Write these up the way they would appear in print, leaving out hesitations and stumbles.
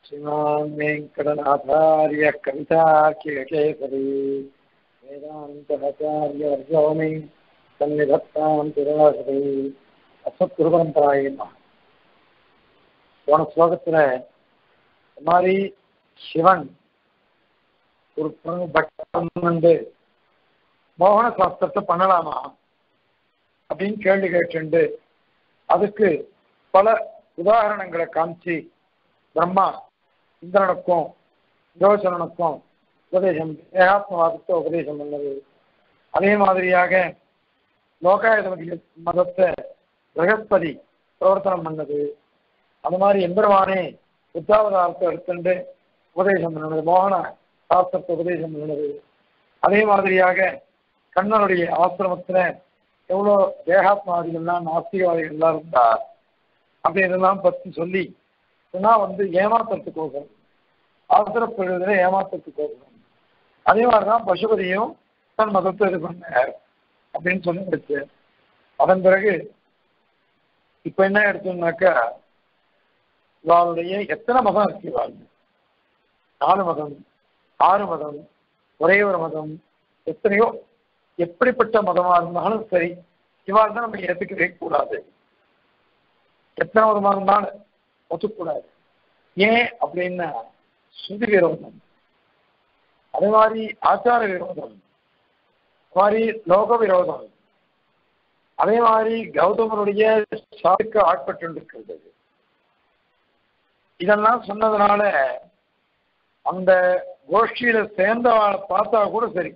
श्रीमान् वेङ्कटनाथार्य कवितार्किकेसरी वेदान्तचार्यवर्यो मे सन्निधत्तां तिरुनासरी அசத்குருபரம்பராயே நமः. போன ஸ்லோகத்துல இந்த மாதிரி சிவன் ஒரு பக்தன் வந்து மோகன சாஸ்திரத்தை பண்ணலாமா அப்படின்னு கேள்வி கேட்டு அதுக்கு பல உதாரணங்களை காமிச்சு பிரம்மா இந்திரனுக்கும் யோசனனுக்கும் உபதேசம் ஏகாத்மவாதத்தை உபதேசம் பண்ணது. அதே மாதிரியாக லோகாயுதபதி மதத்தை பிரகஸ்பதி பிரவர்த்தனம் பண்ணது. அந்த மாதிரி எம்பெருமானே புத்தாவதாரத்தை எடுத்துட்டு உபதேசம் பண்ணது, மோகன சாஸ்திரத்தை உபதேசம் பண்ணது. அதே மாதிரியாக கண்ணனுடைய ஆசிரமத்துல எவ்வளோ தேகாத்மாதிகள்லாம் நாஸ்திகவாதிகள்லாம் இருந்தார் அப்படின்றதெல்லாம் பற்றி சொல்லி வந்து ஏமாத்துறதுக்கு போகணும், ஆசிரப்படுவதில் ஏமாத்துறதுக்கு போகணும். அதே மாதிரிதான் பசுபதியும் தன் மதத்தை இது பண்ணார் அப்படின்னு சொல்லி வச்சு அதன் பிறகு இப்ப என்ன எடுத்தோம்னாக்கா இவாளுடைய எத்தனை மதம் இருக்கு, இவாள் 4 மதம் 6 மதம் ஒரே ஒரு மதம் எத்தனையோ எப்படிப்பட்ட மதமா இருந்தாலும் சரி இவாள் தான் நம்ம ஏற்றுக்கவே கூடாது. எத்தனை ஒரு மதம் தான் ஒத்துக்கூடாது. ஏன் அப்படின்னா சுதி விரோதம், அதே மாதிரி ஆச்சார விரோதம், மாதிரி லோக விரோதம், அதே மாதிரி கௌதமனுடைய சாதிக்கு ஆட்பட்டு இருக்கிறது. இதெல்லாம் சொன்னதுனால அந்த கோஷ்டியில சேர்ந்தவளை பார்த்தா கூட சரி,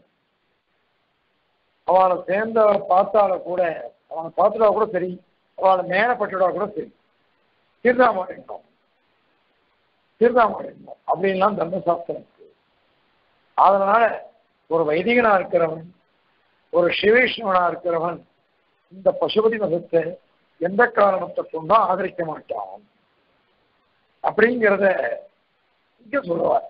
அவளை சேர்ந்தவளை பார்த்தால கூட அவனை பார்த்துட்டா கூட சரி, அவளை மேலப்பட்டுடா கூட சரி, தீர்த்தாமடைந்தோம் அப்படின்லாம் தர்மசாஸ்திரம் இருக்கு. அதனால ஒரு வைதிகனா இருக்கிறவன், ஒரு சிவவைஷ்ணவனா இருக்கிறவன் இந்த பசுபதி மதத்தை எந்த காரணத்தை கொண்டும் ஆதரிக்க மாட்டான் அப்படிங்கிறத இங்க சொல்லுவார்.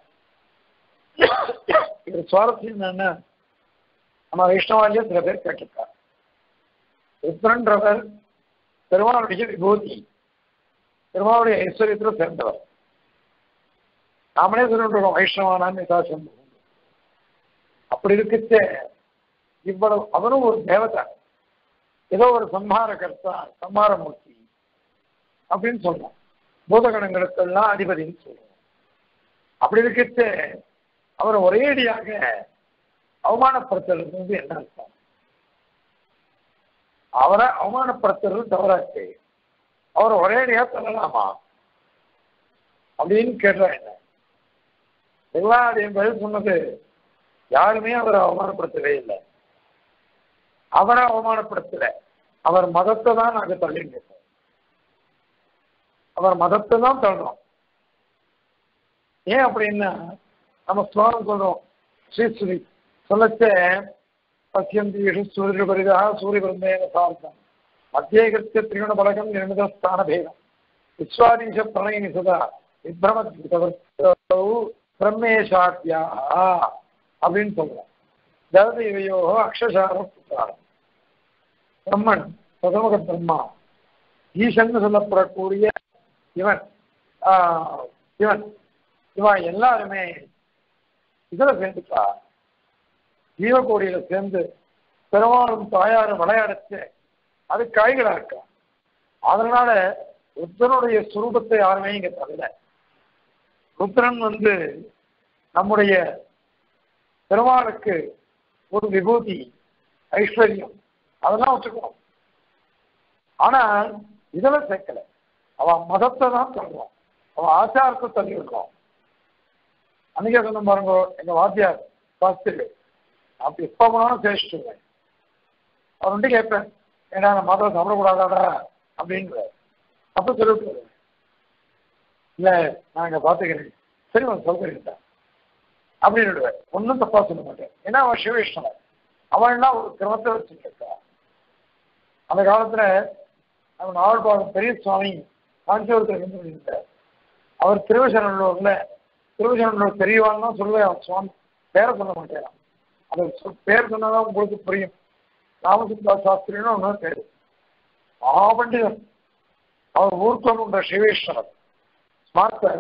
இது சுவாரஸ்யம் என்னன்னா, நம்ம வைஷ்ணவாலியே சில பேர் கேட்டிருக்கார். ருத்ரன்றவர் பெருமாளுடைய விபூதி, பெருமாளுடைய ஐஸ்வர்யத்தில் சேர்ந்தவர். நாமளே சொல்லிட்டு வைஷ்ணவானான்னு ஏதாச்சும் அப்படி இருக்குச்சே இவ்வளவு அவரும் ஒரு தேவதை, ஏதோ ஒரு சம்ஹார கர்த்தா சம்ஹாரமூர்த்தி அப்படின்னு சொல்றோம், பூதகணங்களுக்கெல்லாம் அதிபதினு சொல்லுவோம். அப்படி இருக்குச்சே அவரை ஒரேடியாக அவமானப்படுத்துறது என்ன அர்த்தம்? அவரை அவமானப்படுத்துறது தவறாச்சு, அவரை ஒரேடியா சொல்லலாமா அப்படின்னு கேட்டா என்ன? எல்லாரையும் பதில் சொன்னது யாருமே அவரை அவமானப்படுத்தவே இல்லை. அவரை அவமானப்படுத்தல, அவர் மதத்தை தான் நாங்க தள்ளிங்க, அவர் மதத்தை தான் தள்ளுறோம். ஏன் அப்படின்னா நம்ம ஸ்லோகம் சொல்றோம், ஸ்ரீஸ்வரி சொல்லச்ச பசியந்தி சூரிய பரிதா சூரிய பிரம்மேன சார்த்தம் மத்திய கிருத்திய திரிகுண பலகம் நிர்மிதஸ்தான பேதம் விஸ்வாதீச பிரணயினி சதா விப்ரம பிரம்மேஷாத்தியா அப்படின்னு சொல்றோம். அதாவது இவையோ அக்ஷசார புத்திராரம் பிரம்மன் பிரதமக பிரம்மா ஈசன் சொல்லப்படக்கூடிய இவன் இவன் எல்லாருமே இதுல சேர்ந்துட்டா, ஜீவகோடியில சேர்ந்து பெருமாளும் தாயாரும் விளையாடுச்சு, அது காய்களா இருக்கா. அதனால ருத்ரனுடைய சுரூபத்தை யாருமே இங்க தரல. ருத்ரன் நம்முடைய பெருமாளுக்கு ஒரு விபூதி ஐஸ்வர்யம் அதெல்லாம் வச்சுக்கணும். ஆனா இதெல்லாம் சேர்க்கல, அவன் மதத்தை தான் சொல்றான், அவன் ஆச்சாரத்தை தள்ளி விடுறான். அன்னைக்கே சொன்ன பாருங்க, எங்க வாத்தியார் சாஸ்திரி அப்படி எப்ப போனாலும் சேஷ்டுவேன். அவர் வந்து கேட்பேன், ஏன்னா நான் மதம் சாப்பிடக்கூடாதாடா அப்படின்ற அப்ப சொல்லிட்டு இல்ல நான் இங்க பாத்துக்கிறேன், சரி அவன் சொல்கிறேன் அப்படின்னு ஒன்றும் தப்பா சொல்ல மாட்டேன். ஏன்னா அவன் சிவவைஷ்ணவன், அவன்னா ஒரு கிரமத்தை வச்சுருக்கா. அந்த காலத்துல அவன் நாவல்பாகம் பெரிய சுவாமி காஞ்சிபுரத்தில் இருந்தார். அவர் திருவசனூர்ல பெரியவான் தான் சொல்லுவேன், அவன் சுவாமி பேரை சொல்ல மாட்டேன். அது பேர் சொன்னாதான் உங்களுக்கு புரியும். ராமசுந்தா சாஸ்திரின்னு ஒன்று பேரு, மகாபண்டிதன். அவர் ஊர்க்கோன்ற சிவேஸ்வரர் ஸ்மார்த்தர்.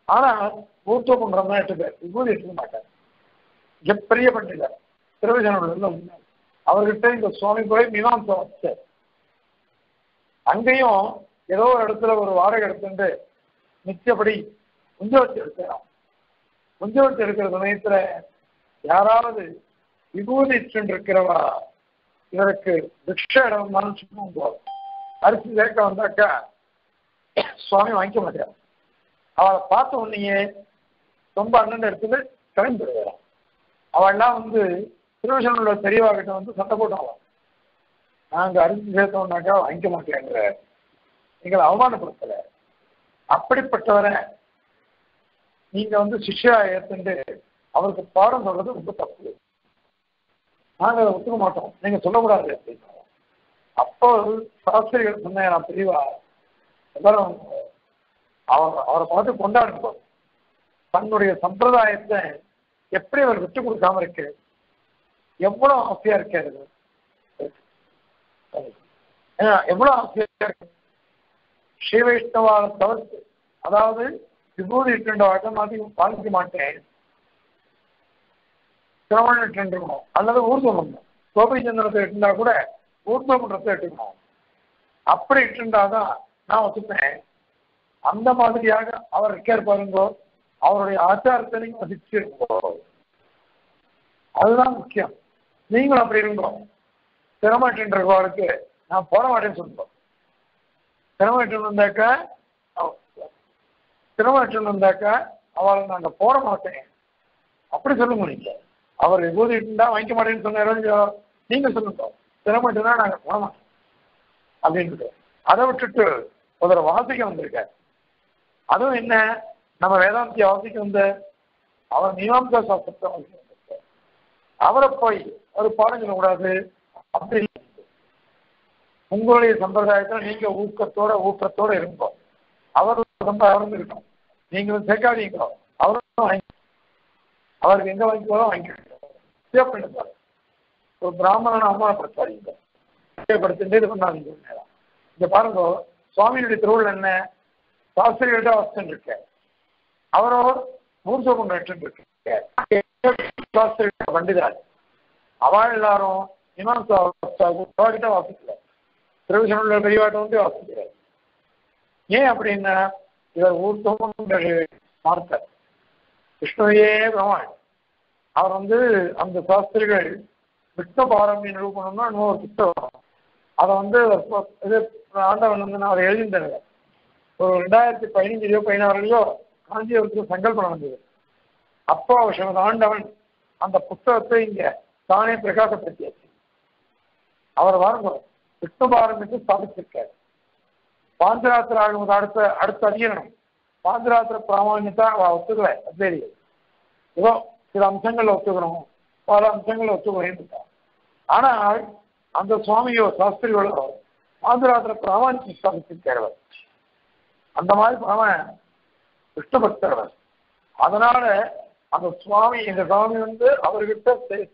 ஆனா ஊர்த்தோ பண்றோம்னா 8 பேர் விபூதி எடுக்க மாட்டார். பெரிய பண்டிதர் திருவஜனூர்ல அவர்கிட்ட இந்த சுவாமி போய் மீமாம்சை வச்சார். அங்கேயும் ஏதோ ஒரு இடத்துல ஒரு வாடகை எடுத்துட்டு நிச்சயப்படி குஞ்சவத்தி எடுக்கிறான். குஞ்சவத்தி எடுக்கிற சமயத்துல யாராவது விபூதி இருக்கிறவா இவருக்கு பிக்ஷ இடம் சும்மா போதும். அரிசி சேர்க்க வந்தாக்கா சுவாமி வாங்கிக்க மாட்டார். அவளை பார்த்த உடனேயே ரொம்ப அண்ணன் எடுத்துட்டு கிளம்பி விடுவாராம். அவள்லாம் திருவசனோட பெரியவா கிட்ட சண்டை போட்டாங்க. நாங்க அரிசி சேர்த்தோம்னாக்கா வாங்கிக்க மாட்டேங்கிற, எங்களை அவமானப்படுத்தல. அப்படிப்பட்டவரை நீங்க சிஷ்யா ஏத்துண்டு அவருக்கு பாடம் சொல்றது ரொம்ப தப்பு. நாங்க அதை ஒத்துக்க மாட்டோம், நீங்க சொல்லக்கூடாது அப்படின்னு. அப்போ சாஸ்திரிகள் சொன்னேன், நான் பெரியவா எல்லாரும் அவரை பார்த்து கொண்டாடுவோம். தன்னுடைய சம்பிரதாயத்தை எப்படி அவர் விட்டு கொடுக்காம இருக்கு, எவ்வளவு ஆசையா இருக்காரு, எவ்வளவு ஆசையா இருக்கு. ஸ்ரீ வைஷ்ணவால தவிர்த்து, அதாவது விபூதி இட்டு வாட்டம் மாதிரி பாலிக்க மாட்டேன், சிரவணம் இட்டுருக்கணும் அல்லது ஊர்வலம் கோபி சந்திரத்தை இட்டுண்டா கூட ஊர்வலத்தை இட்டுக்கணும். அப்படி இட்டுண்டாதான் நான் ஒத்துப்பேன். அந்த மாதிரியாக அவர் இருக்கார் பாருங்கோ, அவருடைய ஆச்சாரத்தை நீங்க மதிச்சிருக்கோ, அதுதான் முக்கியம். நீங்களும் அப்படி இருங்கோ. சிரமட்டுன்றவர்களுக்கு நான் போட மாட்டேன்னு சொல்லுவோம். சிரமட்டு வந்தாக்கா அவளை நாங்க போட மாட்டேன் அப்படி சொல்லுங்க. நீங்க அவர் விபூதி இருந்தா வாங்கிக்க மாட்டேன்னு சொன்னாரோ, நீங்க சொல்லுங்க சிரமட்டுனா நாங்க போட மாட்டோம் அப்படின்ட்டு. அதை விட்டுட்டு ஒரு வாசிக்க வந்திருக்க. அதுவும் என்ன, நம்ம வேதாந்திய வாசிக்க அவர் மீமாம்சா சாஸ்திரத்தை வாசிக்க வந்திருக்க. அவரை போய் ஒரு பாடம் சொல்லக்கூடாது அப்படி. உங்களுடைய சம்பிரதாயத்தில் நீங்க ஊக்கத்தோட இருந்தோம். அவர் சம்பிரதாயம் இருக்கும், நீங்களும் சேர்க்காதீங்களோ. அவரும் அவருக்கு எங்க வாங்கிக்கோ வாங்கிக்கோ. ஒரு பிராமணனை அவமானப்படுத்தாதீங்க, இது பண்ணாதீங்க. இங்க பாருங்க, சுவாமியுடைய திருவுள் என்ன, சாஸ்திரிகிட்ட வசன் இருக்க, அவரோ மூர்சோகம் இருக்க பண்டிதார். அவள் எல்லாரும் கிட்ட வாசிக்கல, திருவிசனுள்ள பெரியவாட்ட வாசிக்கிறார். ஏன் அப்படின்னா இவர் ஊர்த்தோகம் பார்த்தார். விஷ்ணுவையே பிரமான். அவர் அந்த சாஸ்திரிகள் விஷ்ணு பாரம்பரிய நிரூபணம்னா இன்னொரு புத்தகம், அதை இது ஆண்டவன் அவர் எழுதியிருந்தார். ஒரு 2015 16 காஞ்சிபுரத்துக்கு சங்கல்பம் வந்தது. அப்போ ஆண்டவன் அந்த புத்தகத்தை இங்க தானே பிரகாசப்படுத்தியாச்சு. அவர் வாங்க விஷ்ணு பாரம்பரியத்தை ஸ்தாபிச்சிருக்காரு. பாஞ்சராத்திர ஆகும் அடுத்த அதிகரணம் பாஞ்சராத்திர பிராமணியத்தை ஒத்துக்கல. சரி, ஏதோ சில அம்சங்கள்ல ஒத்துக்கிறோம், பல அம்சங்கள்ல ஒத்துக்கிறேன். ஆனால் அந்த சுவாமியோ சாஸ்திரிகளோ பாஞ்சராத்திர பிராமணியத்தை ஸ்தாபிச்சிருக்காரு. அந்த மாதிரி பரமன் விஷ்ணு பக்தர். அதனால அந்த சுவாமி, இந்த சுவாமி அவர்கிட்ட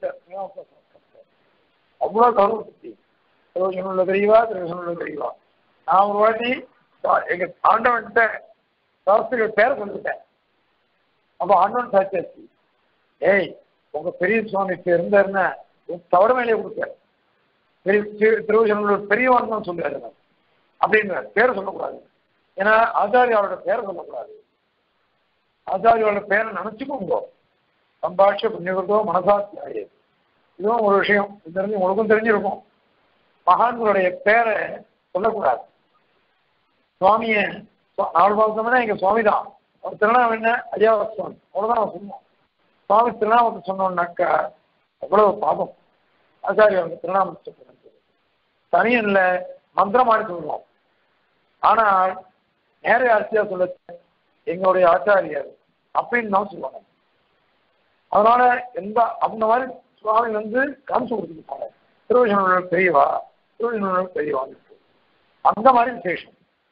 அவ்வளவு கௌரவ சக்தி. திருவசனுள்ள தெரியவா, திருவசனுள்ள தெரியவா. நான் ஒரு வாட்டி எங்க ஆண்டவன்கிட்ட சாஸ்திரிகள் பேரை சொல்லிட்டேன். அப்போ ஆண்டவன் சாட்சியாச்சு, ஏய் உங்க பெரிய சுவாமிக்கு இருந்தாருன்னா தவறு மேலேயே கொடுத்தாரு, திருவசனுள்ள பெரியவான் தான் சொல்லுவாரு அப்படின்ற பேரை சொல்லக்கூடாது. ஏன்னா ஆச்சாரியாவோட பேரை சொல்லக்கூடாது. ஆச்சாரியோட பேரை நினைச்சுக்கோங்க. சம்பாஷ புண்ணியகுதோ மனசாத்தியாயே, இதுவும் ஒரு விஷயம் தெரிஞ்சு உங்களுக்கும் தெரிஞ்சிருக்கும். மகான்களுடைய பேரை சொல்லக்கூடாது. சுவாமிய 4 மாசம்னா எங்க சுவாமி தான். அவர் திருநாமம் என்ன, அடியாவசுவாமி, அவ்வளவுதான் அவர் சொன்னோம். சுவாமி திருநாமத்தை சொன்னோம்னாக்கா அவ்வளவு பாபம். ஆச்சாரியோட திருநாமத்தை தனியும் இல்லை, மந்திரமாடி சொல்லுவோம். ஆனால் நேர ஆட்சியா சொல்ல எங்களுடைய ஆச்சாரியர் அப்படின்னு தான் சொல்லுவாங்க. அதனால அந்த மாதிரி சுவாமி காமிச்சு கொடுத்துருப்பாங்க. திருவசனோட பெரியவா, திருவசனோட பெரியவா, அந்த மாதிரி விசேஷம்.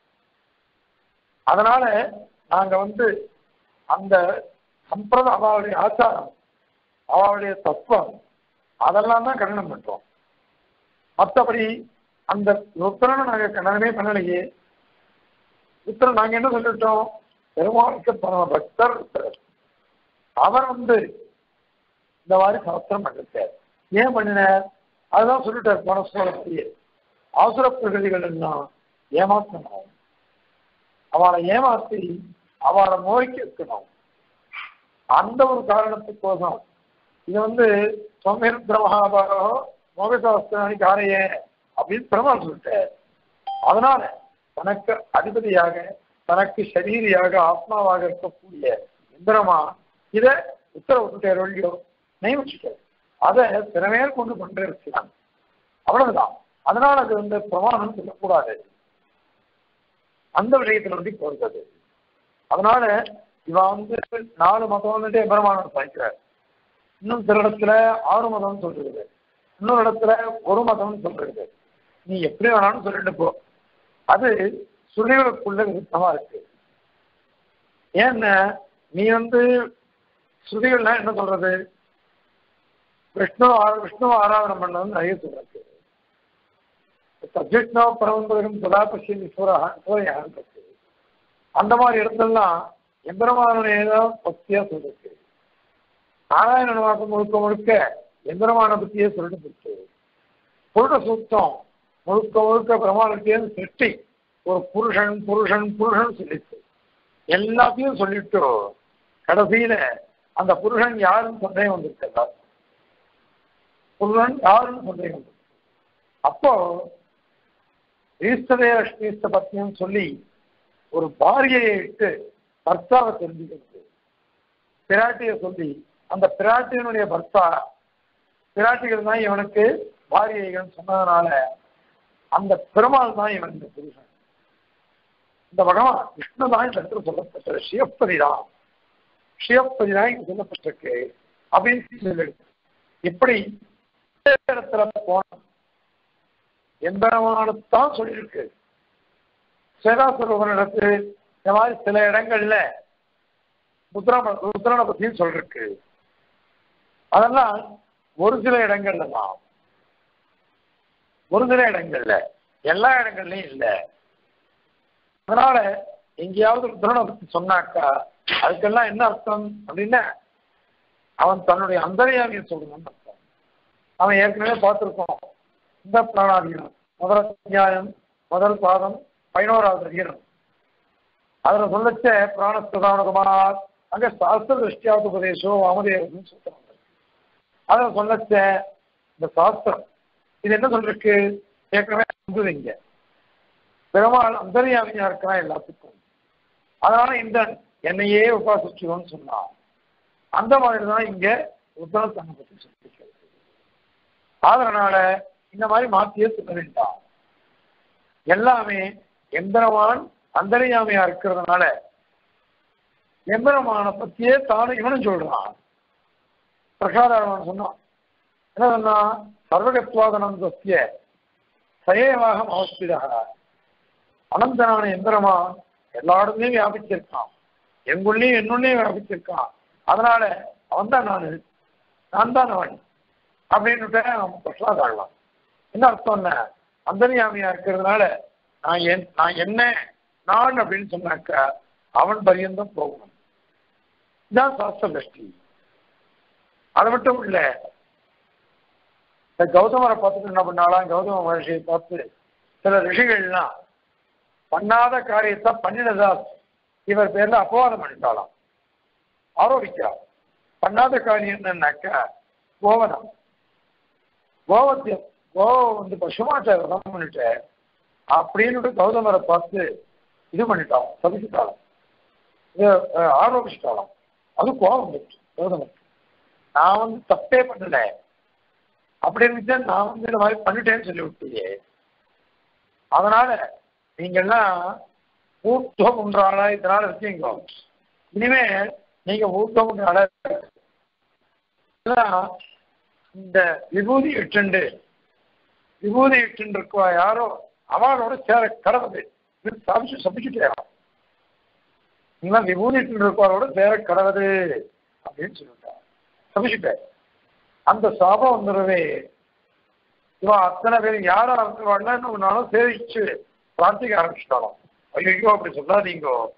அதனால நாங்க அந்த சம்பிரதாய அவளுடைய ஆச்சாரம், அவளுடைய தத்துவம், அதெல்லாம் தான் கண்டனம் பண்றோம். மற்றபடி அந்த உத்தரனை நாங்க கண்டனமே பண்ணலையே. உத்தரன் நாங்க என்ன சொல்லிட்டோம், பெருமாளுக்கு பரம பக்தர் இருக்கிறார். அவர் இந்த மாதிரி சாஸ்திரம் பண்ணிருக்கார். ஏன் பண்ணினார்? அதுதான் சொல்லிட்டார் போன ஸ்லோகத்திலேயே. அவசர பிரகதிகள் எல்லாம் ஏமாற்றணும், அவளை ஏமாற்றி அவளை நோய்க்கு இருக்கணும். அந்த ஒரு காரணத்துக்கோசம் இது சௌமிருத்ர மகாபாரோ மோகசாஸ்திராணி காரையே அப்படின்னு பெருமாள் சொல்லிட்டார். அதனால தனக்கு அதிபதியாக தனக்கு சரீரியாக ஆத்மாவாக இருக்கக்கூடிய இந்திரமா இதை உத்தரவிட்டார், ஒழியோ நியமிச்சுட்டார். அதை திறமையாக கொண்டு கொண்டிருக்கிறான், அவ்வளவுதான். அதனால அது பிரமாணம் சொல்லக்கூடாது, அந்த விஷயத்துல போகிறது. அதனால இவன் 4 மதம் பிரமாணம் சாய்க்கிறார். இன்னும் சில இடத்துல 6 மதம் சொல்றது, இன்னொரு இடத்துல 1 மதம் சொல்றது. நீ எப்படி வேணாலும் சொல்லிட்டு போ, அது சுருதிகளுக்குள்ள விருத்தமா இருக்கு. ஏன்னா நீ ஸ்ருதிகள்லாம் என்ன சொல்றது, விஷ்ணு ஆராதனை பண்ணது நிறைய சொல்றது. சப்ஜெக்ட்னா பரம்பரும் சதாபட்சி சூரியன் அந்த மாதிரி இடத்துலாம் எந்திரமானதான் பக்தியா சொல்லிருக்கு. நாராயண வாக்கு முழுக்க முழுக்க எந்திரமான பத்தியே சொல்லிட்டு இருக்கு. புருட சூத்தம் முழுக்க முழுக்க பிரமாணத்தையும் சிருஷ்டி ஒரு புருஷன் புருஷன் புருஷன் சொல்லிட்டு எல்லாத்தையும் சொல்லிட்டு கடைசியில அந்த புருஷன் யாருன்னு சந்தேகம் வந்திருக்கா, புருஷன் யாருன்னு சந்தேகம் வந்திருக்கு. அப்போ ஈஸ்வரே லட்சுமிஸ்த பத்னியும் சொல்லி ஒரு பாரியை இட்டு பர்த்தாவை தெரிஞ்சுக்கிறது, பிராட்டியை சொல்லி அந்த பிராட்டியினுடைய பர்த்தா பிராட்டிகள் தான் இவனுக்கு பாரியைகள் சொன்னதுனால அந்த பெருமாள் தான் இவன் இந்த புருஷன். இந்த பகவான் விஷ்ணு தான் இந்த இடத்துல சொல்லப்பட்ட சிவப்பதி தான், சிவப்பதி தான் இங்க சொல்லப்பட்டிருக்கு அப்படின்னு சொல்லி இப்படி இடத்துல போன எம்பெருமானத்தான் சொல்லியிருக்கு. சேதாசுரவனிடத்து இந்த மாதிரி சில இடங்கள்ல ருத்ரனை பத்தியும் சொல்லிருக்கு. அதெல்லாம் ஒரு சில இடங்கள்ல தான், ஒரு சில இடங்கள்ல, எல்லா இடங்கள்லயும் இல்லை. அதனால எங்கேயாவது ருத்ரனை பத்தி சொன்னாக்கா அதுக்கெல்லாம் என்ன அர்த்தம் அப்படின்னா அவன் தன்னுடைய அந்தர்யாமியை சொல்லணும்னு அர்த்தம். அவன் ஏற்கனவே பார்த்திருக்கோம், இந்த பிராணாதீனம் முதல் அத்தியாயம் முதல் பாதம் 11வது அதிகாரம். அதுல சொல்லச்ச பிராணஸ்தானகுமார் அங்க சாஸ்திர திருஷ்டியாவது உபதேசோ வாமதேவன் சொல்றாங்க. அதுல சொல்லச்ச இந்த சாஸ்திரம் இது என்ன சொல்லிருக்கு, ஏற்கனவே இங்க பெருமாள் அந்தர்யாமியா இருக்கிறான் எல்லாத்துக்கும். அதனால இந்த என்னையே உபாசிச்சுன்னு சொன்னான். அந்த மாதிரிதான் இங்க உத்தரத்தனை பற்றி சொல்லிருக்கிறது. அதனால இந்த மாதிரி மாத்தியே சொல்ல வேண்டாம். எல்லாமே எம்பெருமான் அந்தர்யாமியா இருக்கிறதுனால எம்பெருமான பத்தியே தானும் இவனும் சொல்றான். பிரசாதாரன் சொன்னான், என்ன சொன்னா, சர்வகத்வாதனம் சத்திய சயேவாக அவஸ்திதாக அனந்தனான எம்பெருமான் எல்லா இடத்துலையும் வியாபிச்சிருக்கான், எங்குள்ளேயும் என்னுள்ளேயும் வியாபிச்சிருக்கான். அதனால அவன் தான் நான் தான் அவன் அப்படின்னுட்டு நம்ம பிரசாதாடலாம். என்ன அர்த்தம், என்ன அந்தர்யாமியா இருக்கிறதுனால நான் என்ன நான் அப்படின்னு சொன்னாக்க அவன் பரியந்தம் போகணும். இதுதான் சாஸ்திர திருஷ்டி. அது மட்டும் இல்ல, இந்த கௌதமரை பார்த்துட்டு என்ன பண்ணாலாம், கௌதம மகர்ஷியை பார்த்து சில ரிஷிகள்லாம் பண்ணாத காரியத்தை பண்ணினதா இவர் பேர்ல அபவாதம் பண்ணிட்டாலாம், ஆரோபிக்கிறார். பண்ணாத காரியம் என்னன்னாக்கா கோவதம், கோவத்தியம், கோவம் பசுமாச்சாரம் பண்ணிட்டு அப்படின்னு கௌதமரை பார்த்து இது பண்ணிட்டாலும் சபிச்சுட்டாலும் இது ஆரோபிச்சிட்டாலும் அது கோபம் வந்துச்சு கௌதமருக்கு. நான் தப்பே பண்ணல அப்படின்னு நான் இந்த மாதிரி பண்ணிட்டேன்னு சொல்லி விட்டியே. அதனால நீங்கள்லாம் ஊர்த்தம் ஒன்றாளா இதனால இருக்கீங்க, இனிமே நீங்க ஊர்த்தம் ஒன்றாள இந்த விபூதி இட்டு இருக்குவா யாரோ அவளோட சேர கடவுது சபிச்சுட்டேன். நீங்க விபூதி இட்டு இருக்கவாளோட சேர கடவுது அப்படின்னு சொல்லிட்டான், சபிச்சுட்டேன். அந்த சாபம் வந்துடவே இவன் அத்தனை பேர் யாரா இருந்துவாள்னா இன்னும் நாளும் சேவிச்சு பிரார்த்திக்க ஆரம்பிச்சுட்டாலும், ஐயோ அப்படி சொல்லாதீங்கோ,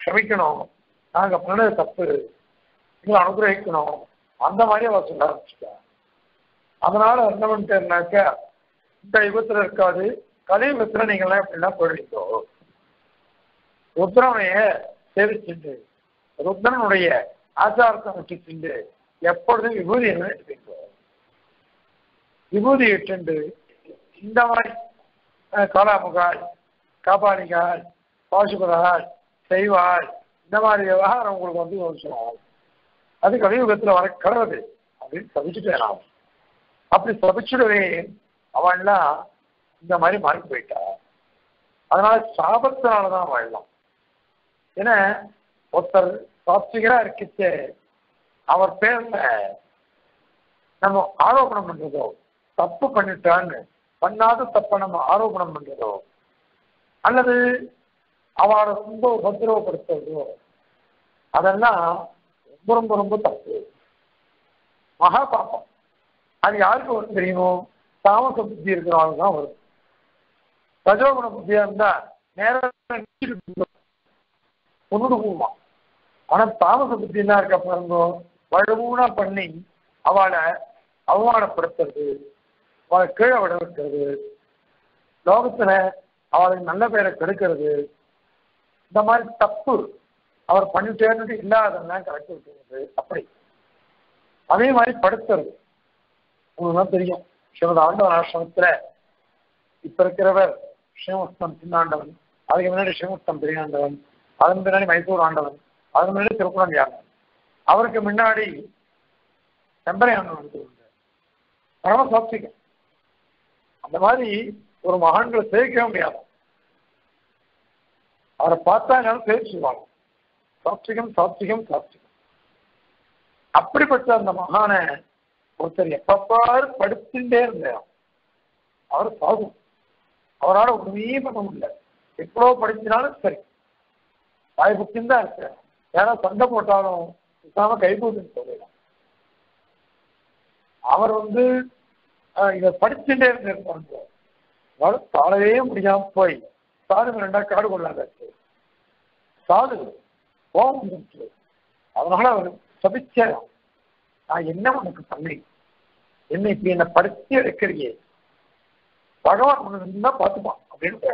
க்ஷமிக்கணும், நாங்க பண்ணது தப்பு, எங்களை அனுகிரகிக்கணும், அந்த மாதிரி அவ சொல்ல ஆரம்பிச்சுட்டா. அதனால என்ன பண்ணிட்டேன்னாக்க இந்த யுகத்துல இருக்காது, கலியுகத்துல நீங்களாம் எப்படிலாம் போயிடுவீங்கோ. ருத்ரனைய சேவிச்சுண்டு ருத்ரனுடைய ஆச்சாரத்தை வச்சுட்டு எப்பொழுதும் விபூதி என்ன எடுப்பீங்கோ. விபூதி இட்டு இந்த மாதிரி காலாமுகால், காபாலிகால், பாசுபதால், செய்வாள், இந்த மாதிரி விவகாரம் உங்களுக்கு வந்து யோசிச்சோம். அது கலியுகத்துல வர கடவுது அப்படின்னு சபிச்சுட்டேன் நான். அப்படி சபிச்சுடவே அவன்லாம் இந்த மாதிரி மாறி போயிட்டா. அதனால சாபத்தினாலதான் வாழலாம். ஏன்னா ஒருத்தர் சாத்விகரா இருக்கிச்சு அவர் பேர்ல நம்ம ஆரோபணம் பண்றதோ, தப்பு பண்ணிட்டான்னு பண்ணாத தப்ப நம்ம ஆரோபணம் பண்றதோ, அல்லது அவளை ரொம்ப உபதிரவப்படுத்துறதோ, அதெல்லாம் ரொம்ப ரொம்ப ரொம்ப தப்பு, மகா பாப்பம். அது யாருக்கு வரும் தெரியுமோ? தாமச புத்தி இருக்கிறவங்க தான் வரும். ரஜோகுண புத்தியா இருந்தா நேரம் ஒன்னுடு போமா. ஆனா தாமச புத்தி என்ன இருக்க பாருங்க, வலுவூனா பண்ணி அவளை அவமானப்படுத்துறது, அவளை கீழே விட வைக்கிறது, லோகத்துல அவளுக்கு நல்ல பேரை கெடுக்கிறது, இந்த மாதிரி தப்பு அவர் பண்ணிட்டேன்னு இல்லாதெல்லாம் கலக்கி விட்டுறது. அப்படி அதே மாதிரி படுத்துறது உங்களுக்கு தெரியும். ஸ்ரீமத் ஆண்டவன் ஆசிரமத்துல இப்ப இருக்கிறவர் ஸ்ரீமுஸ்தம் சின்னாண்டவன், அதுக்கு முன்னாடி ஸ்ரீமுஸ்தம் பெரியாண்டவன், அதன் பின்னாடி மைசூர் ஆண்டவன், அதன் முன்னாடி திருக்குறள் யாண்டவன், அவருக்கு முன்னாடி செம்பரை ஆண்டவன் பரம சாத்விகம். அந்த மாதிரி ஒரு மகான்களை சேர்க்கவே முடியாது. அவரை பார்த்தா எல்லாரும் சேர்த்துவாங்க. சாத்விகம் சாத்விகம் சாத்விகம். அப்படிப்பட்ட அந்த மகான ஒருத்தர் எப்பப்பாரு படுத்துட்டே இருந்தார். அவர் சாகும், அவரால் ஒண்ணுமே பண்ண முடியல. எவ்வளவு படிச்சினாலும் சரி வாய் புத்தின்னு தான் இருக்க. ஏன்னா சண்டை போட்டாலும் இல்லாம கைகூடுன்னு சொல்லலாம். அவர் இதை படிச்சுட்டே இருந்திருப்பாங்க. அவரால் தாழவே முடியாம போய் சாதுங்க ரெண்டா காடு கொள்ளாதாச்சு. சாது கோபம் வந்துருச்சு. அதனால அவர் சபிச்ச, நான் என்ன உனக்கு பண்ணேன், என்ன இப்படி என்னை படுத்தி எடுக்கிறியே, பகவான் உனக்கு தான் பார்த்துப்பான் அப்படின்னு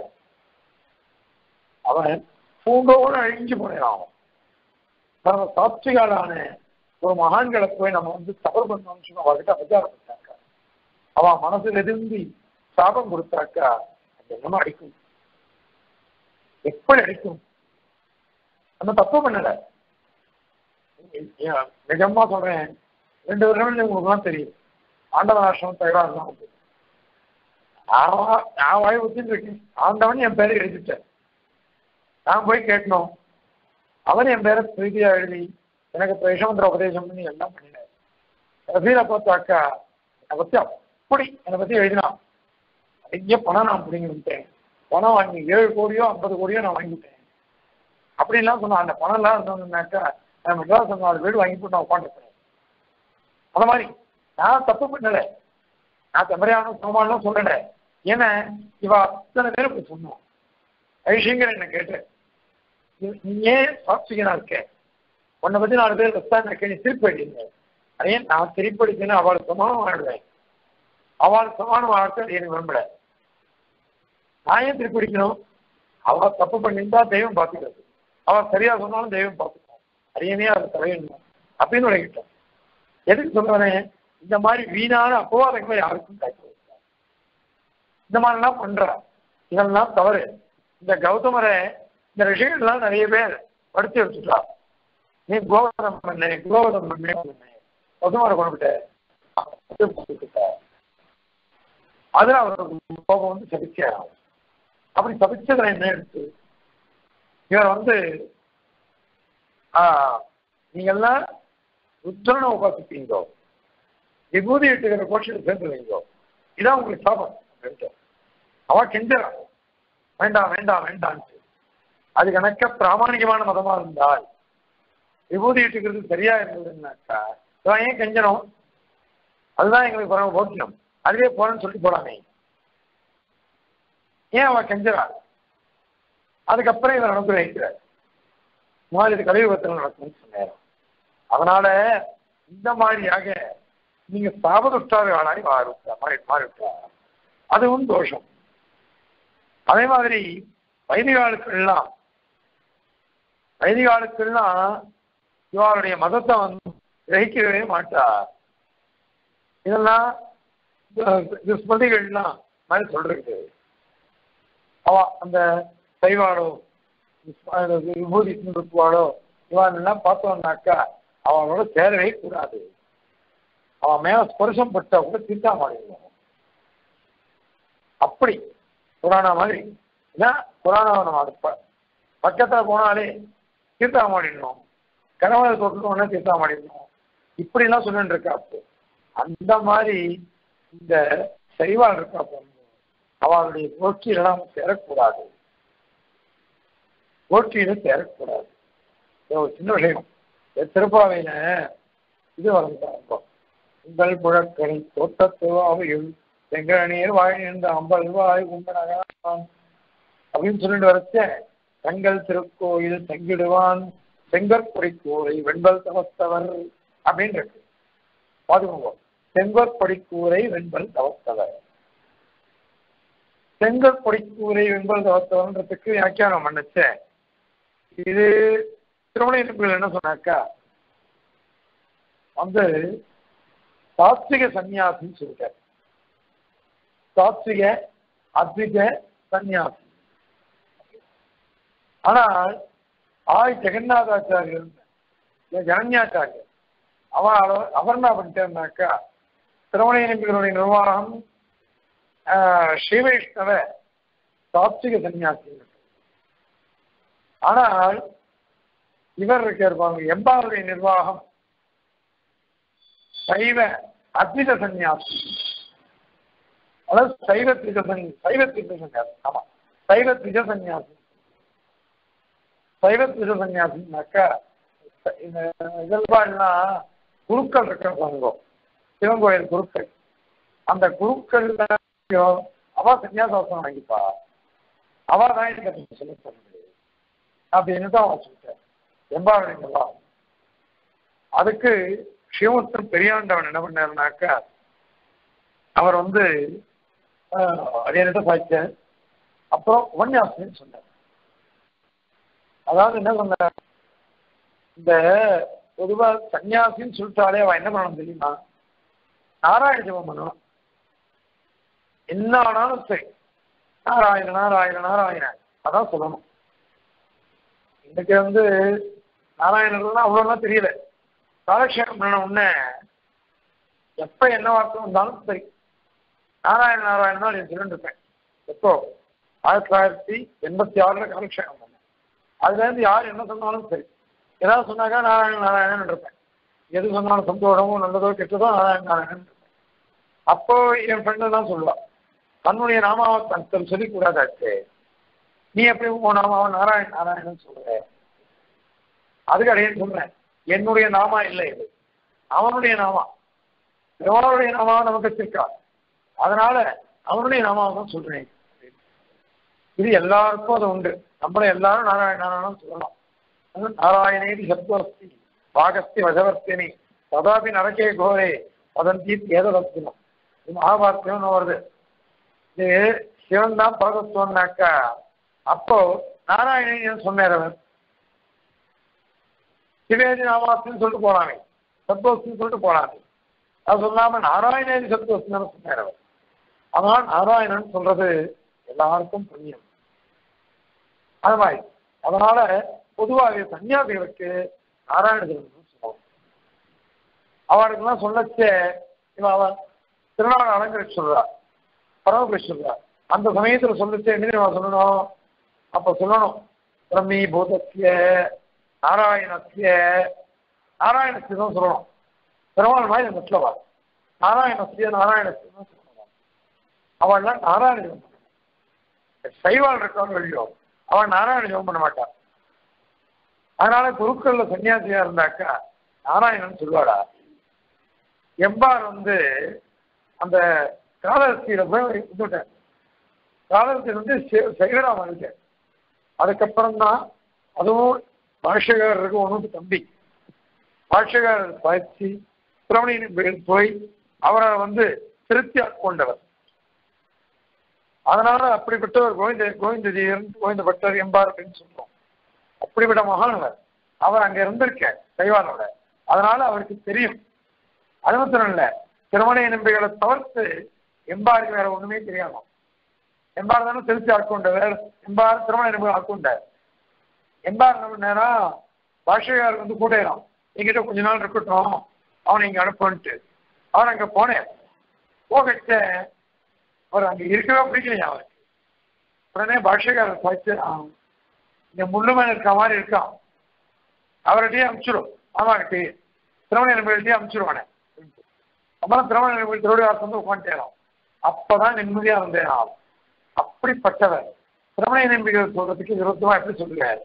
அவன் பூண்டோடு அழிஞ்சு போனான். நம்ம சாட்சிகாலான ஒரு மகான்களை போய் நம்ம தவறு பண்ணோம்னு சொல்லி அவர்கிட்ட அபச்சாரப்பட்டாங்க. அவன் மனசுல இருந்து சாபம் கொடுத்தாக்கா அது என்னமா அடிக்கும், எப்படி அடிக்கும்? நம்ம தப்பு பண்ணல, நிஜமா சொல்றேன். 2 வருடம் உங்களுக்குலாம் தெரியும். ஆண்டவன் ஆசிரமம் தயாராக தான் உண்டு. நான் வாய் ஊத்தின்னு இருக்கேன். ஆண்டவன் என் பேரை எழுதிட்டேன். நான் போய் கேட்கணும். அவன் என் பேரை பிரீதியா எழுதி எனக்கு பிரேஷமந்திர உபதேசம் பண்ணி எல்லாம் பண்ணினார். ரசீல பார்த்தாக்கா என்னை பத்தி அப்படி என்னை பத்தி எழுதினான். நிறைய பணம் நான் பிடிங்கிட்டேன். பணம் வாங்கி 7 கோடியோ 50 கோடியோ நான் வாங்கிட்டேன் அப்படின்லாம் சொன்னான். அந்த பணம் எல்லாம் இருந்தோம்னாக்கா நான் மெட்ராஸ் 4 வீடு வாங்கி போட்டு நான் உட்காந்துருப்பேன். அந்த மாதிரி நான் தப்பு பண்ணல. நான் செம்பரையான சோமானெலாம் சொல்லல. ஏன்னா இவ அத்தனை பேர் இப்படி சொன்னோம். ஐஷிங்கர் என்ன கேட்டேன், நீ ஏன் சாட்சிகனா இருக்க, உன்னை பத்தி 4 பேர் வச்சா நீ திருப்பி அடிங்க. அதே நான் திருப்பி அடிச்சேன்னா அவளுக்கு சமானம் ஆயிடுவேன். அவளுக்கு சமானம் ஆகிறது எனக்கு விரும்பல. நான் ஏன் திருப்பி அடிக்கணும்? அவள் தப்பு பண்ணியிருந்தா தெய்வம் பார்த்துக்கிறது, அவள் சரியா சொன்னாலும் தெய்வம் பார்த்துக்கணும். அரியனே அது தலையணும் அப்படின்னு உலகிட்டோம். எதுக்கு சொல்றேன், இந்த மாதிரி வீணான அபவாதங்களை யாருக்கும் காய்ச்சி வைக்கிறார். இந்த மாதிரிலாம் பண்றா, இதெல்லாம் தவறு. இந்த கௌதமரை இந்த ரிஷிகள்லாம் நிறைய பேர் படுத்தி வச்சுட்டா. நீ கோவதம் பண்ண கோவதம் பண்ண கௌதமரை கொண்டுட்ட அதுல அவருக்கு கோபம் சபிச்சே ஆகும். அப்படி சபிச்சதுல என்ன எடுத்து இவர் நீங்கெல்லாம் ருத்ரனை உபாசிப்பீங்கோ, விபூதி எட்டுகிற கோஷத்தை சேர்ந்து வைங்கோ, இதான் உங்களுக்கு சாபம் அப்படின்ட்டு அவ கெஞ்சரா. வேண்டாம் வேண்டாம் வேண்டான்ட்டு. அது கணக்க பிராமணிகமான மதமா இருந்தால் விபூதி எட்டுக்கிறது சரியா இருந்ததுன்னாக்கா இவன் ஏன் கெஞ்சணும்? அதுதான் எங்களுக்கு பரவ போக்கியம், அதுவே போறேன்னு சொல்லிட்டு போறானே. ஏன் அவன் கெஞ்சரா? அதுக்கப்புறம் இவர் அனுகிரகிக்கிறார். இந்த மாதிரி இது கலியுகத்தில் நடக்கும்னு சொன்னார். அதனால இந்த மாதிரியாக நீங்க சாபதுஷ்டார்களாய் மாறிவிட்டா அதுவும் தோஷம். அதே மாதிரி வைதிகாலுக்கெல்லாம் இவருடைய மதத்தை வந்து கிரகிக்கவே மாட்டார். இதெல்லாம் ஸ்மிருதிகள்லாம் மாதிரி சொல்றது. அவ அந்த சைவாடோ விபூதி இருப்பாளோ இவாளெல்லாம் பார்த்தோம்னாக்கா அவளோட சேரவே கூடாது. அவன் மேல ஸ்பர்சம் பட்டா கூட தீர்த்தா மாறிடுவோம். அப்படி புராணா மாதிரி புராணம் நம்ம பக்கத்துல போனாலே தீர்த்தா மாடிடணும், கணவனை தொட்டுனோடனே தீர்த்தா மாடிடணும், இப்படி எல்லாம் சொல்லிட்டு இருக்கா. அந்த மாதிரி இந்த சைவாள் இருக்கா அவளுடைய போற்றியெல்லாம் சேரக்கூடாது, போற்றியில சேரக்கூடாது. ஒரு சின்ன விஷயம், திருப்பாவையில இது வளர்ந்தாங்க, உங்கள் புழக்கரை தோட்டத்துவாவையில் செங்கநீர் வாழ்ந்த அம்பல் வாய் உண்டனகான் அப்படின்னு சொல்லிட்டு வரைச்ச தங்கள் திருக்கோயில் செங்கிடுவான் செங்கற்பொடி கூரை வெண்பல் தவத்தவர் அப்படின்னு இருக்கு. பாதுகாப்போம், செங்கற்பொடி கூரை வெண்பல் தவத்தவர். செங்கற்பொடி கூரை வெண்பல் தவத்தவர்ன்றதுக்கு வியாக்கியானம் பண்ணச்ச இது திருமண இணைப்புகள் என்ன சொன்னாக்கா வந்து சாத்விக சன்னியாசின்னு சொல்லிட்டார். சாத்விக அத்விக சன்னியாசி. ஆனால் ஜெகநாதாச்சாரியர் ஜனன்யாச்சாரியர் அவர் என்ன பண்ணிட்டாருனாக்கா திருமண இணைப்புகளுடைய நிர்வாகம் ஸ்ரீவைஷ்ணவ சாத்விக சன்னியாசி. ஆனால் இவர் இருப்பாங்க எம்பாருடைய நிர்வாகம் சைவ அத்வித சன்னியாசி. அதாவது சைவ திஜ சன்னியாசி. ஆமா, சைவ திஜ சன்னியாசி. சைவ திஜ சன்னியாசினாக்கா இந்த இதெல்லாம் குருக்கள் இருக்கிறாங்க, சிவன் கோயில் குருக்கள். அந்த குருக்கள் அவ சன்னியாசாசனம் வாங்கிப்பா, அவ தான் எனக்கு சொல்லி சொல்லுது அப்படின்னு தான் அவன் சொல்லிட்டார். எம்பாருடைய நிர்வாகம். அதுக்கு சிவமுத்தன் பெரியாண்டவன் என்ன பண்ணாருனாக்கா அவர் வந்து அதே சாய்ச்சார். அப்புறம் உபன்யாசம் சொன்னார். அதாவது என்ன சொன்னார், இந்த பொதுவா சன்னியாசின்னு சொல்லிட்டாலே அவன் என்ன பண்ணணும் தெரியுமா, நாராயண ஜபம் பண்ணணும். என்ன ஆனாலும் சரி நாராயண நாராயண நாராயண அதான் சொல்லணும். இன்னைக்கு வந்து நாராயணர்கள்லாம் அவ்வளோலாம் தெரியல. காலக்ஷேபம் பண்ண உடனே எப்ப என்ன வார்த்தை வந்தாலும் சரி நாராயண நாராயணன் தான் சொல்லிட்டு இருப்பேன். எப்போ 1986 காலக்ஷேபம் பண்ணேன். அதுல இருந்து யார் என்ன சொன்னாலும் சரி ஏதாவது சொன்னாக்கா நாராயண நாராயணன் இருப்பேன். எது சொன்னாலும் சந்தோஷமோ நல்லதோ கெட்டதோ நாராயண நாராயணன் இருப்பேன். அப்போ என் ஃப்ரெண்டு தான் சொல்லுவாள், தன்னுடைய நாமாவை தன் சொல்லிக்கூடாதாச்சு, நீ எப்படி உன் நாமாவை நாராயண நாராயணன் சொல்ற? அதுக்கு அடையன்னு சொல்றேன், என்னுடைய நாமா இல்லை, இது அவனுடைய நாமா. எவனுடைய நாமாவை நமக்கு வச்சிருக்கா, அதனால அவனுடைய நாமாவை தான் சொல்றேன். இது எல்லாருக்கும் அது உண்டு. நம்மள எல்லாரும் நாராயண நாராயணன் சொல்லலாம். நாராயணேதி சப்தவஸ்தி பாகஸ்தி வசவர்த்தினி ததாபி நரகே கோரே வதந்தி ஏதவர்த்தினம். இது மகாபாரதம் வருது. இது சிவன் தான் பரதத்துவம்னாக்கா அப்போ நாராயணன் சொன்னார். அவர் சிவேதி நாமாஸ்தின்னு சொல்லிட்டு போலாமே, சப்தவஸ்தின்னு சொல்லிட்டு போலாமே. அது சொல்லாம நாராயணேதி சப்தவஸ்தின்னு சொன்னார் அவர். அதனால் நாராயணன் சொல்றது எல்லாருக்கும் புண்ணியம். அது மாதிரி அதனால பொதுவாக சன்னியாசிகளுக்கு நாராயணன் சொல்லுவோம். அவனுக்கெல்லாம் சொல்லச்சே அவன் திருநாள் அலங்கரிச்சு சொல்றா, பரமபுரி சொல்றா. அந்த சமயத்துல சொல்லச்சே என்ன சொல்லணும், அப்ப சொல்லணும் பிரம்மி பூதத்திய நாராயணத்திய நாராயணத்திய தான் சொல்லணும். பெருமாள் மாதிரி அந்த சொல்லவா நாராயணத்திய நாராயணத்திய தான் சொல்லணும். அவள்லாம் நாராயண ஜபம் பண்ண சைவாள் இருக்கான்னு வெளியோ அவன் நாராயண ஜபம் பண்ண மாட்டான். அதனால குருக்கள்ல சன்னியாசியா இருந்தாக்கா நாராயணன் சொல்லுவாடா. எம்பார் வந்து அந்த காலஹஸ்தியில போய் விட்டுட்டேன். காலஹஸ்தியில் வந்து சைவரா வந்துட்டேன். அதுக்கப்புறம் தான் அதுவும் பாஷ்யக்காரருக்கு ஒன்று தம்பி. பாஷ்யக்காரர் பயிற்சி திருமணியின் போய் அவரை திருப்தி ஆட்கொண்டவர். அதனால அப்படிப்பட்டவர் கோவிந்தஜீயர், கோவிந்த பட்டர் எம்பார் அப்படின்னு சொல்றோம். அப்படிப்பட்ட மகானவர். அவர் அங்க இருந்திருக்க சைவானோட, அதனால அவருக்கு தெரியும். அது மாத்திரம் இல்ல, திருமண நம்பிகளை தவிர்த்து எம்பாருக்கு வேற ஒண்ணுமே தெரியாம. எம்பார் தானே திருச்சி ஆட்கொண்டவர், எம்பார் திருமண நம்பிக்கை ஆட்கொண்டார். எம்பார் என்ன பண்ணாரா, பாஷையாருக்கு கூட்டம் எங்கிட்ட கொஞ்ச நாள் இருக்கட்டும், அவனை இங்க அனுப்புன்ட்டு அவன் அங்க போனேன். போகட்ட அவர் அங்க இருக்கவே பிடிக்கலையா அவருக்கு. உடனே பாஷைக்காரர் பார்த்து, இங்க முள்ளுமன் இருக்க மாதிரி இருக்கான், அவர்கிட்டயே அனுப்பிச்சிடும், ஆமாக்கிட்டே திருமண நம்பிக்கையே அனுப்பிச்சிடுவானே. அப்புறம் திருமண நம்பிக்கை திருவிழா உட்காந்துட்டேன். அப்பதான் நிம்மதியா இருந்தேன். அப்படிப்பட்டவர் திருமண நம்பிக்கைகள் சொல்றதுக்கு விருத்தமா எப்படி சொல்லுவார்?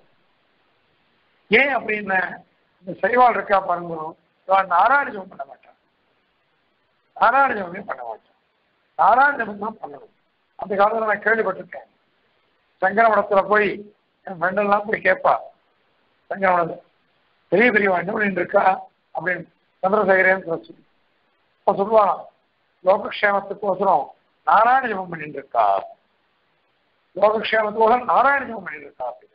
ஏன் அப்படின்னு, இந்த சைவால் இருக்கா பாருங்க, நாராயண ஜபம் பண்ண மாட்டான். நாராயண ஜபமே பண்ண மாட்டான். நாராயண ஜபம் தான் பண்ணணும். அந்த காலத்துல நான் கேள்விப்பட்டிருக்கேன். சங்கர மடத்துல போய் என் ஃப்ரெண்டெல்லாம் போய் கேட்பா, சங்கர மடத்துல பெரிய பெரியவா என்ன பண்ணிட்டு இருக்கா அப்படின்னு, சந்திரசேகரன் சொல்லி இப்ப சொல்லுவான், லோகக்ஷேமத்துக்கோசரம் நாராயண ஜபம் பண்ணிட்டு இருக்கா, லோகக்ஷேமத்துக்கோசரம் நாராயண ஜபம் பண்ணிட்டு இருக்கா அப்படின்னு.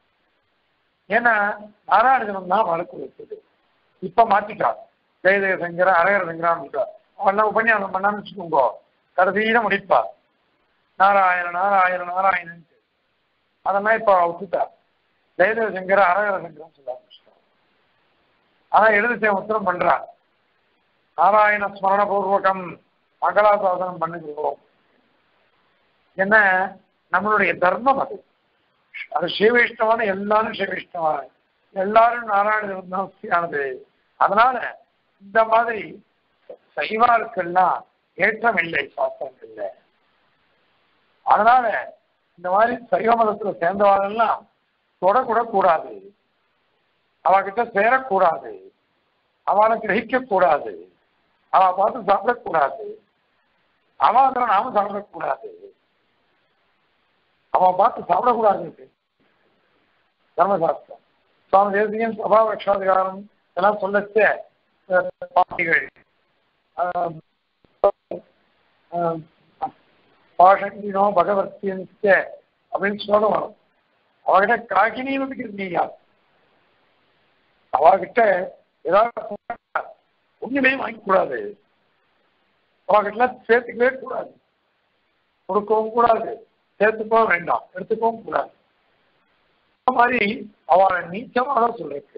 ஏன்னா நாராயண ஜபம் தான் வழக்கு வைத்தது. இப்ப மாத்திட்டா, ஜெயதேவ சங்கர அரகர சங்கரான்னு அவெல்லாம் உபன்யாசம் பண்ணான்னு வச்சுக்கோங்க, கடைசியில முடிப்பா நாராயண நாராயண நாராயணன். அதெல்லாம் இப்ப விட்டுட்டா, ஜெயதேவ சங்கர அரகர சங்கரம் சொல்ல ஆரம்பிச்சிட்டா. ஆனா எழுதி உத்தரம் பண்றா, நாராயண ஸ்மரண பூர்வகம் மங்களாசாசனம் பண்ணுகிறோம். என்ன நம்மளுடைய தர்மம் அது. அது சிவவிஷ்ணவான எல்லாரும் சிவவிஷ்ணவான எல்லாரும் நாராயணானது. அதனால இந்த மாதிரி சைவாருக்கெல்லாம் ஏற்றம் இல்லை சாஸ்திரங்கள்ல. அதனால இந்த மாதிரி சைவ மதத்துல சேர்ந்தவாளெல்லாம் தொடக்கூட கூடாது, அவகிட்ட சேரக்கூடாது, அவளை கிரகிக்க கூடாது, அவ பார்த்து சாப்பிடக்கூடாது, அவன் நாம சாப்பிடக்கூடாது, அவன் பார்த்து சாப்பிடக்கூடாது. தர்மசாஸ்திரம் சுவாமி தேசிகன் சபாவ ரக்ஷாதிகாரம் எல்லாம் சொல்லச்ச பாட்டிகள் பாஷங்கினோ பகவத்தியன்ஸ்ட அப்படின்னு சொல்ல வரும். அவகிட்ட காக்கினின்னு இருக்கீங்க, அவகிட்ட ஏதாவது ஒண்ணுமே வாங்கிக்கூடாது, அவகிட்ட சேர்த்துக்கவே கூடாது, கொடுக்கவும் கூடாது, சேர்த்துக்கவும் வேண்டாம், எடுத்துக்கவும் கூடாது. அந்த மாதிரி அவளை நீச்சமாக சொல்லிருக்கு.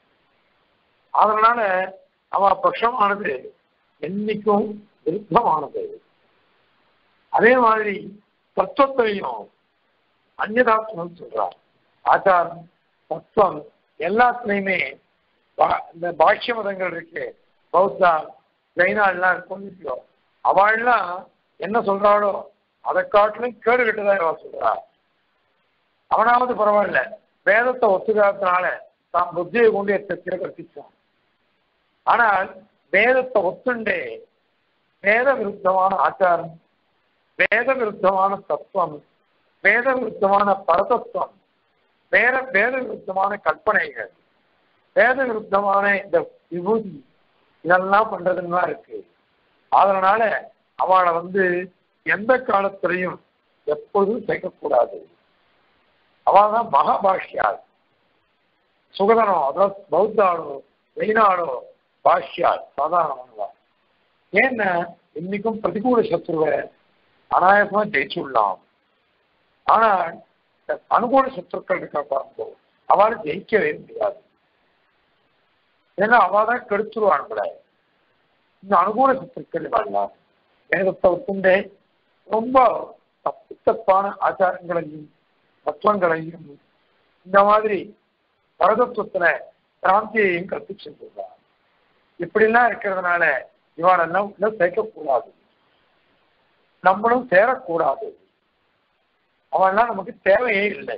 அதனால அவ பட்சமானது என்னைக்கும் விருத்தமானது. அதே மாதிரி தத்துவத்தையும் அந்நியதாத்மம் சொல்றார். ஆச்சாரம் தத்துவம் எல்லாத்துலையுமே இந்த பாஷ்ய மதங்கள் இருக்கு, பௌத்தா ஜெயினாலாம் கொண்டுட்டோ அவள்லாம் என்ன சொல்றாளோ அதை காட்டிலும் கேடு கட்டுதான் அவ சொல்றா. அவனாவது பரவாயில்ல, வேதத்தை ஒத்துக்காதனால தான் புத்தியை கொண்டு எத்தனை கற்பிச்சான். ஆனால் வேதத்தை ஒத்துண்டே வேத விருத்தமான ஆச்சாரம், வேத விருத்தமான தத்துவம், வேத விருத்தமான பரதத்துவம், வேத விருத்தமான கற்பனைகள், வேத விருத்தமான இந்த விபூதி, இதெல்லாம் பண்றதுன்னா இருக்கு. அதனால அவளை எந்த காலத்திலையும் எப்போதும் சேர்க்கக்கூடாது. அவள்தான் மகாபாஷ்யாள். சுகதனோ அதாவது பௌத்தாளோ ஜெயினாளோ பாஷ்யாள் சாதாரணமானவா. ஏன்னா இன்னைக்கும் பிரதிகூல சத்ருவை அனாயசமா ஜெயிச்சுடலாம். ஆனால் அனுகூல சத்துருக்கள் இருக்கா பாருங்கோ, அவளை ஜெயிக்கவே முடியாது. ஏன்னா அவதான் கெடுத்துருவான் கூட. இந்த அனுகூல சத்துருக்கள் வரலாம் வேதத்தை ஒத்துண்டே ரொம்ப தப்பு தப்பான ஆச்சாரங்களையும் தத்துவங்களையும் இந்த மாதிரி பரதத்துவத்துல பிராந்தியையும் கற்பிச்சிருந்தார். இப்படிலாம் இருக்கிறதுனால இவாளெல்லாம் உள்ள சேர்க்கக்கூடாது, நம்மளும் சேரக்கூடாது. அவள்லாம் நமக்கு தேவையே இல்லை.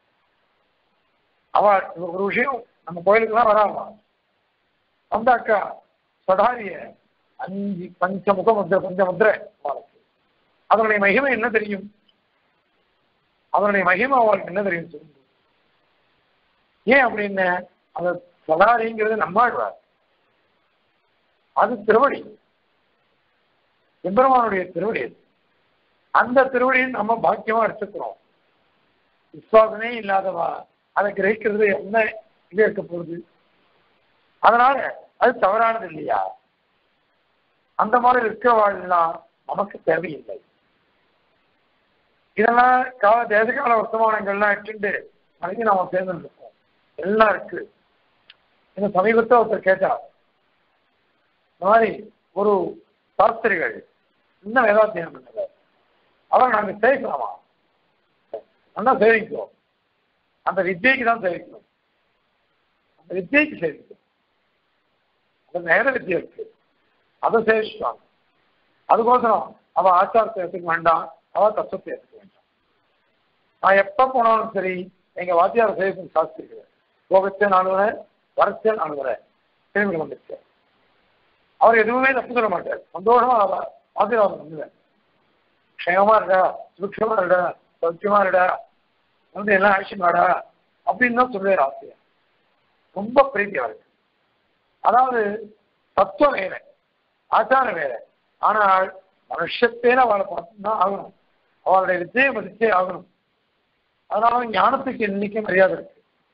அவள் ஒரு விஷயம் நம்ம கோயிலுக்கு தான் வராமா, வந்தாக்கா சடாரிய 5 பஞ்சமுக முத்திரை பஞ்சமுத்திரை அவளுக்கு அதனுடைய மகிமை என்ன தெரியும்? அதனுடைய மகிமை அவளுக்கு என்ன தெரியும் சொல்லுங்க. ஏன் அப்படின்னு அந்த சதாரிங்கிறது நம்மாழ்வார், அது திருவடி, எம்பெருமானுடைய திருவடி. அந்த திருவடியை நம்ம பாக்கியமா எடுத்துக்கிறோம். விசுவாசமே இல்லாதவா அதை கிரகிக்கிறது என்ன இது இருக்க போகுது? அதனால அது தவறானது இல்லையா? அந்த மாதிரி இருக்கிறவாள்லாம் நமக்கு தேவையில்லை. இதெல்லாம் தேசகால வர்த்தமானங்கள்லாம் இட்டுண்டு மனைவி நாம சேர்ந்து இருக்கோம். எல்லாம் இருக்கு. இந்த சமீபத்தை ஒருத்தர் கேட்டார், இந்த மாதிரி ஒரு சாஸ்திரிகள் இன்னும் வேதாத்தியம் பண்ணல, அவரை நாங்க சேவிக்கலாமா? நல்லா சேவிக்கிறோம். அந்த வித்தியைக்கு தான் சேவிக்கணும், அந்த வித்தியைக்கு சேவிக்கணும். அந்த வேத வித்தியை இருக்கு, அதை சேவிச்சுட்டாங்க. அதுக்கோசரம் அவ ஆச்சாரத்தை எடுத்துக்க வேண்டாம், அவ தத்துவத்தை எடுத்துக்க வேண்டாம். நான் எப்ப போனாலும் சரி எங்க வாத்தியார சேவிக்கும் சாஸ்திரிகள் போகச்சே நானுவரை வரச்சே நானுவரை திரும்பி வந்துச்சு. அவர் எதுவுமே தப்பு சொல்ல மாட்டார், சந்தோஷமா ஆசீர்வாதம் பண்ணுவேன். க்ஷேமமா இருக்கா, சுபிக்ஷமா இருக்கா, சௌக்கியமா இருக்கா, வந்து எல்லாம் ஆட்சிமாடா அப்படின்னு தான் சொல்லுவார் ஆசிரியர். ரொம்ப பிரீத்தி அவருக்கு. அதாவது தத்துவம் வேற, ஆச்சாரம் வேற. ஆனால் மனுஷத்தேன அவளை பார்த்துதான் ஆகணும், அவளுடைய வித்தியை மதிச்சே ஆகணும். அதனால ஞானத்துக்கு இன்னைக்கு மரியாதை இருக்கு.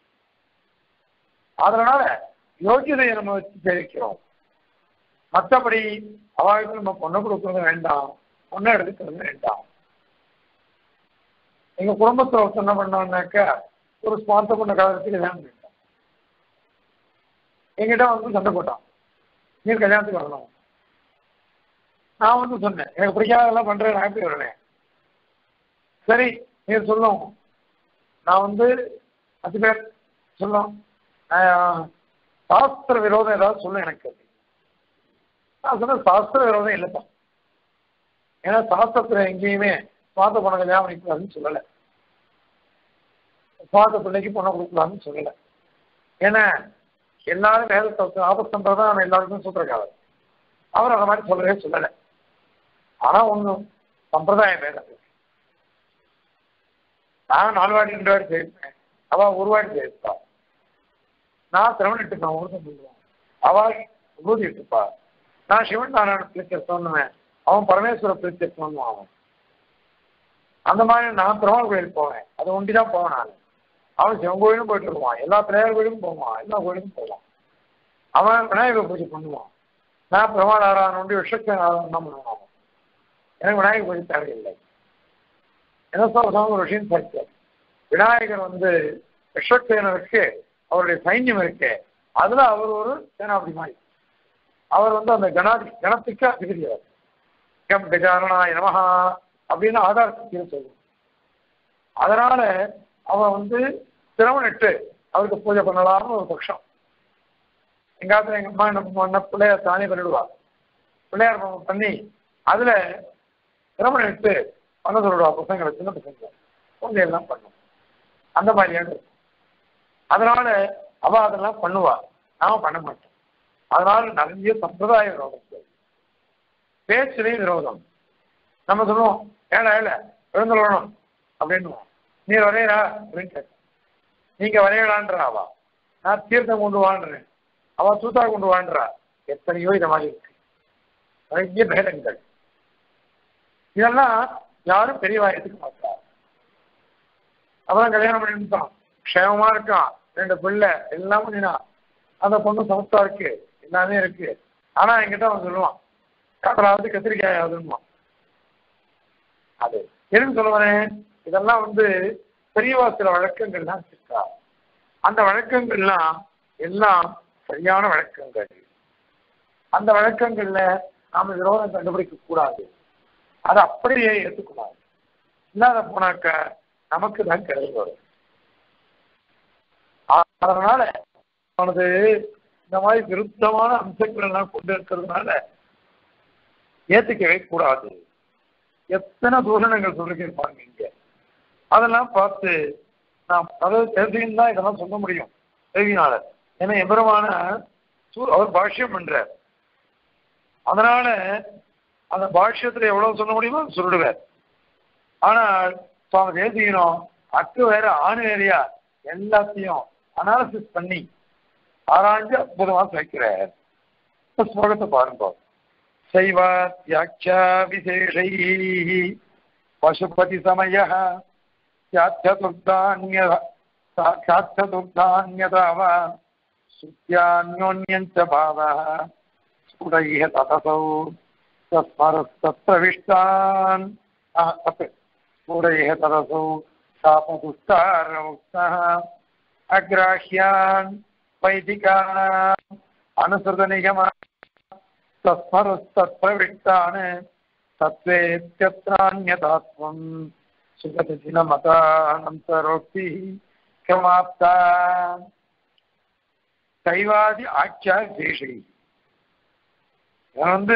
அதனால யோகியதையை நம்ம வச்சு சேவிக்கிறோம். மற்றபடி அவளுக்கு நம்ம பொண்ணை கொடுக்கறது வேண்டாம், பொண்ணை எடுத்துக்கிறது வேண்டாம். எங்க குடும்பத்தில் என்ன பண்ணோம்னாக்கா ஒரு ஸ்மார்த்த பொண்ணை கல்யாணத்துக்கு கல்யாணம் பண்ணிட்டோம். எங்கிட்ட வந்து சண்டை போட்டான், நீ கல்யாணத்துக்கு வரணும். நான் வந்து சொன்னேன், எனக்கு பிடிக்காதெல்லாம் பண்றேன், நான் எப்படி வரேன்? சரி நீர் சொல்லும், நான் வந்து 10 பேர் சொல்லும், சாஸ்திர விரோதம் ஏதாவது சொல்லும் எனக்கு. நான் சொன்னேன் சாஸ்திர விரோதம் இல்லைப்பா, ஏன்னா சாஸ்திரத்துல எங்கேயுமே சுவாத பொண்ணை கல்யாணம் பண்ணிக்கூடாதுன்னு சொல்லலை, சுவாத பிள்ளைக்கு பொண்ணை கொடுக்கலாம்னு சொல்லலை. ஏன்னா எல்லாரும் வேதத்தை ஆபத்தன்றதான் நம்ம எல்லாருக்கும் சூத்திரக்காரர், அவர் அந்த மாதிரி சொல்லவே சொல்லலை. ஆனா ஒன்றும் சம்பிரதாயம் வேற. நான் 4 வாட்டி 2 வாட்டி சேர்ப்பேன், அவ 1 வாட்டி சேர்ப்பா. நான் சிரவணம் இட்டுப்பேன், ஊர்தம் சொல்லுவேன், அவ ஊதி இட்டுப்பா. நான் சிவன் நாராயண பிரிச்சை சொன்னுவேன், அவன் பரமேஸ்வர பிரிச்சை சொன்னுவான். அவன் அந்த மாதிரி நான் பெருமாள் கோயிலுக்கு போவேன், அது ஒண்டிதான் போவேன். நான் அவன் சிவன் கோயிலும் போயிட்டு வருவான், எல்லா பிள்ளையார் கோயிலும் போவான், எல்லா கோயிலுக்கும் போவான். அவன் விநாயகர் பூஜை பண்ணுவான், நான் பெருமாள் ஆராதனை ஒண்டி விஷக்தி ஆராதனை தான் பண்ணுவான். எனக்கு விநாயகர் பூஜை தேவையில்லை. என்ன சொல்றாங்க ஒரு விஷயம் சார், விநாயகர் வந்து விஸ்வக்சேனருக்கு அவருடைய சைன்யம் இருக்கு, அதுல அவர் ஒரு சேனாபதி மாதிரி. அவர் வந்து அந்த கணத்துக்கு அதிபதியார். கம் கஜானனாய நமஹா அப்படின்னு ஆதாரத்துக்கு சொல்லுவோம். அதனால அவன் வந்து திறமனிட்டு அவருக்கு பூஜை பண்ணலாம்னு ஒரு பட்சம். எங்காத்துல எங்க அம்மா என்ன பண்ண, பிள்ளையார் தானே பண்ணிடுவா, பிள்ளையார் பண்ணி அதுல திறமனிட்டு பண்ண சொல்லிடுவா. பசங்களை, சின்ன பசங்க பூஜை எல்லாம் பண்ணும், அந்த மாதிரியான. அதனால அவ அதெல்லாம் பண்ணுவா, நாம பண்ண மாட்டோம். அதனால நிறைய சம்பிரதாய விரோதம், பேச்சுலையும் விரோதம். நம்ம சொல்லுவோம், ஏழை எழுந்து வரணும் அப்படின்னு, நீ வரையறா அப்படின்னு கேட்க, நீங்க வரையலான்ற அவா, நான் தீர்த்தம் கொண்டு வாழ்றேன், அவ சூத்தா கொண்டு வாழ்றா. எத்தனையோ இதை மாதிரி இருக்கு, நிறைய பேதங்கள். இதெல்லாம் யாரும் பெரியவா எடுத்துக்க மாட்டார். அப்புறம் கல்யாணம் பண்ணிட்டான், க்ஷேமமா இருக்கான், 2 பிள்ளை எல்லாம் பண்ணினா, அந்த பொண்ணு சமத்தா இருக்கு, எல்லாமே இருக்கு. ஆனா என்கிட்ட அவன் சொல்லுவான், காதலாவது கத்திரிக்காயாவதுமா. அது எதுன்னு சொல்லுவேன், இதெல்லாம் வந்து பெரியவா சில வழக்கங்கள்லாம் இருக்கா. அந்த வழக்கங்கள்லாம் எல்லாம் சரியான வழக்கங்கள். அந்த வழக்கங்கள்ல நாம விரோதம் கண்டுபிடிக்க கூடாது, அதை அப்படியே ஏற்றுக்கூடாது. இல்லாத போனாக்க நமக்கு தான் கெடுதல் வரும். அதனால அவனது இந்த மாதிரி விருத்தமான அம்சங்கள் எல்லாம் கொண்டு இருக்கிறதுனால ஏத்துக்கவே கூடாது. எத்தனை தூஷணங்கள் சொல்லிருப்பாங்க இங்க, அதெல்லாம் பார்த்து நாம் அதாவது தெரிஞ்சுன்னு தான் இதெல்லாம் சொல்ல முடியும் தேவினால. ஏன்னா எம்பெருமான அவர் பாஷ்யம் பண்றார், அதனால அந்த பாஷ்யத்துல எவ்வளவு சொல்ல முடியுமோ சொல்லிடுவார். ஆனால் சுவாமி தேசிகனும் அக்கு வேற ஆணு வேறையா எல்லாத்தையும் அனாலிசிஸ் பண்ணி ஆராய்ஞ்சு அற்புதமா சேர்க்கிறார். ஸ்லோகத்தை பாருங்க. சைவாத்யாட்சா விசேஷை பசுபதி சமய சாட்சதுர்தான்யதாவா சுத்யான்யோன்யஞ்ச பாவः ஸ்புடைஹ ததசௌ தஸ்மரஸ்தத்ரவிஷ்டான் ஸ்புடைஹ ததசௌ சாபதுஷ்டாரமுக்தः அக்ராஹ்யான் வைதிகானாம் அனுசృతநிகமா தஸ்மரஸ்தத்ரவிஷ்டான் தத்வேத்யத்ரான்யதாத்வம் சுகதினமதானந்தரோக்தி கமாப்தா சைவாதி ஆட்சியா தேசை. வந்து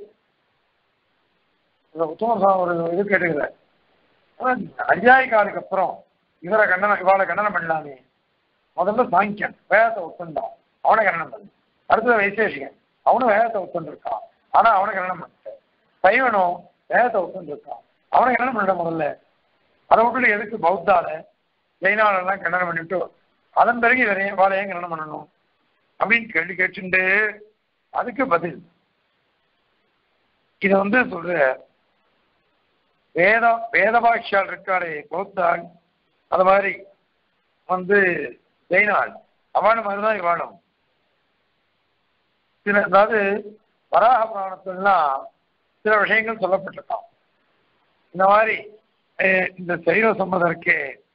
ஒரு இது கேட்டுக்கிறேன். ஐயாயிக்காலுக்கு அப்புறம் இவளை கண்டனம் பண்ணலாமே. முதல்ல சாங்கியன் வேதத்தை ஒத்துண்டான், அவனை கண்டனம் பண்ணு. அடுத்தது வைசேஷிகன், அவனும் வேதத்தை ஒத்துண்டு இருக்கான், ஆனா அவனை கண்டனம் பண்ணிட்டேன். சைவனும் வேதத்தை ஒத்துண்டு இருக்கான், அவனை கண்டனம் பண்ணிட்ட. முதல்ல அதை விட்டுட்டு எதுக்கு பௌத்தால ஜெயினாலெல்லாம் கண்டனம் பண்ணிவிட்டு அதன் பிறகு இவரையும் வாழையும் கண்டனம் பண்ணணும் அப்படின்னு கேள்வி கேட்டுண்டு அதுக்கு பதில் இதை வந்து சொல்ற வேதபாஷியால் இருக்காளே பௌத்தாள், அது மாதிரி வந்து ஜெயினாள் அவன மாதிரிதான் இவாளும். சில அதாவது வராக புராணத்திலாம் சில விஷயங்கள் சொல்லப்பட்டிருக்கான். இந்த மாதிரி இந்த சைவ சம்மதம் இருக்கே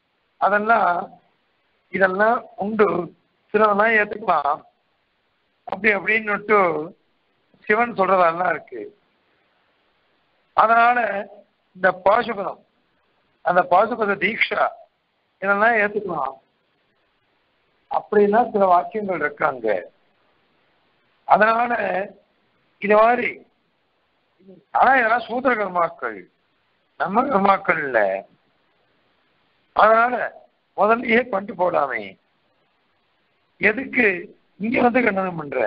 இதெல்லாம் உண்டு, சிலதெல்லாம் ஏற்றுக்கலாம் அப்படின்னு சிவன் சொல்றதெல்லாம் இருக்கு. அதனால இந்த பாசுபதம், அந்த பாசுபத தீட்சா இதெல்லாம் ஏற்றுக்கலாம் அப்படின்னா சில வாக்கியங்கள் இருக்காங்க. அதனால இது மாதிரி ஆனா இதெல்லாம் சூத்திர கர்மாக்கள், நம்ம கர்மாக்கள் இல்ல. அதனால முதல்லயே பண்ணிட்டு போடாமே, எதுக்கு இங்க வந்து கண்டனம் பண்ற?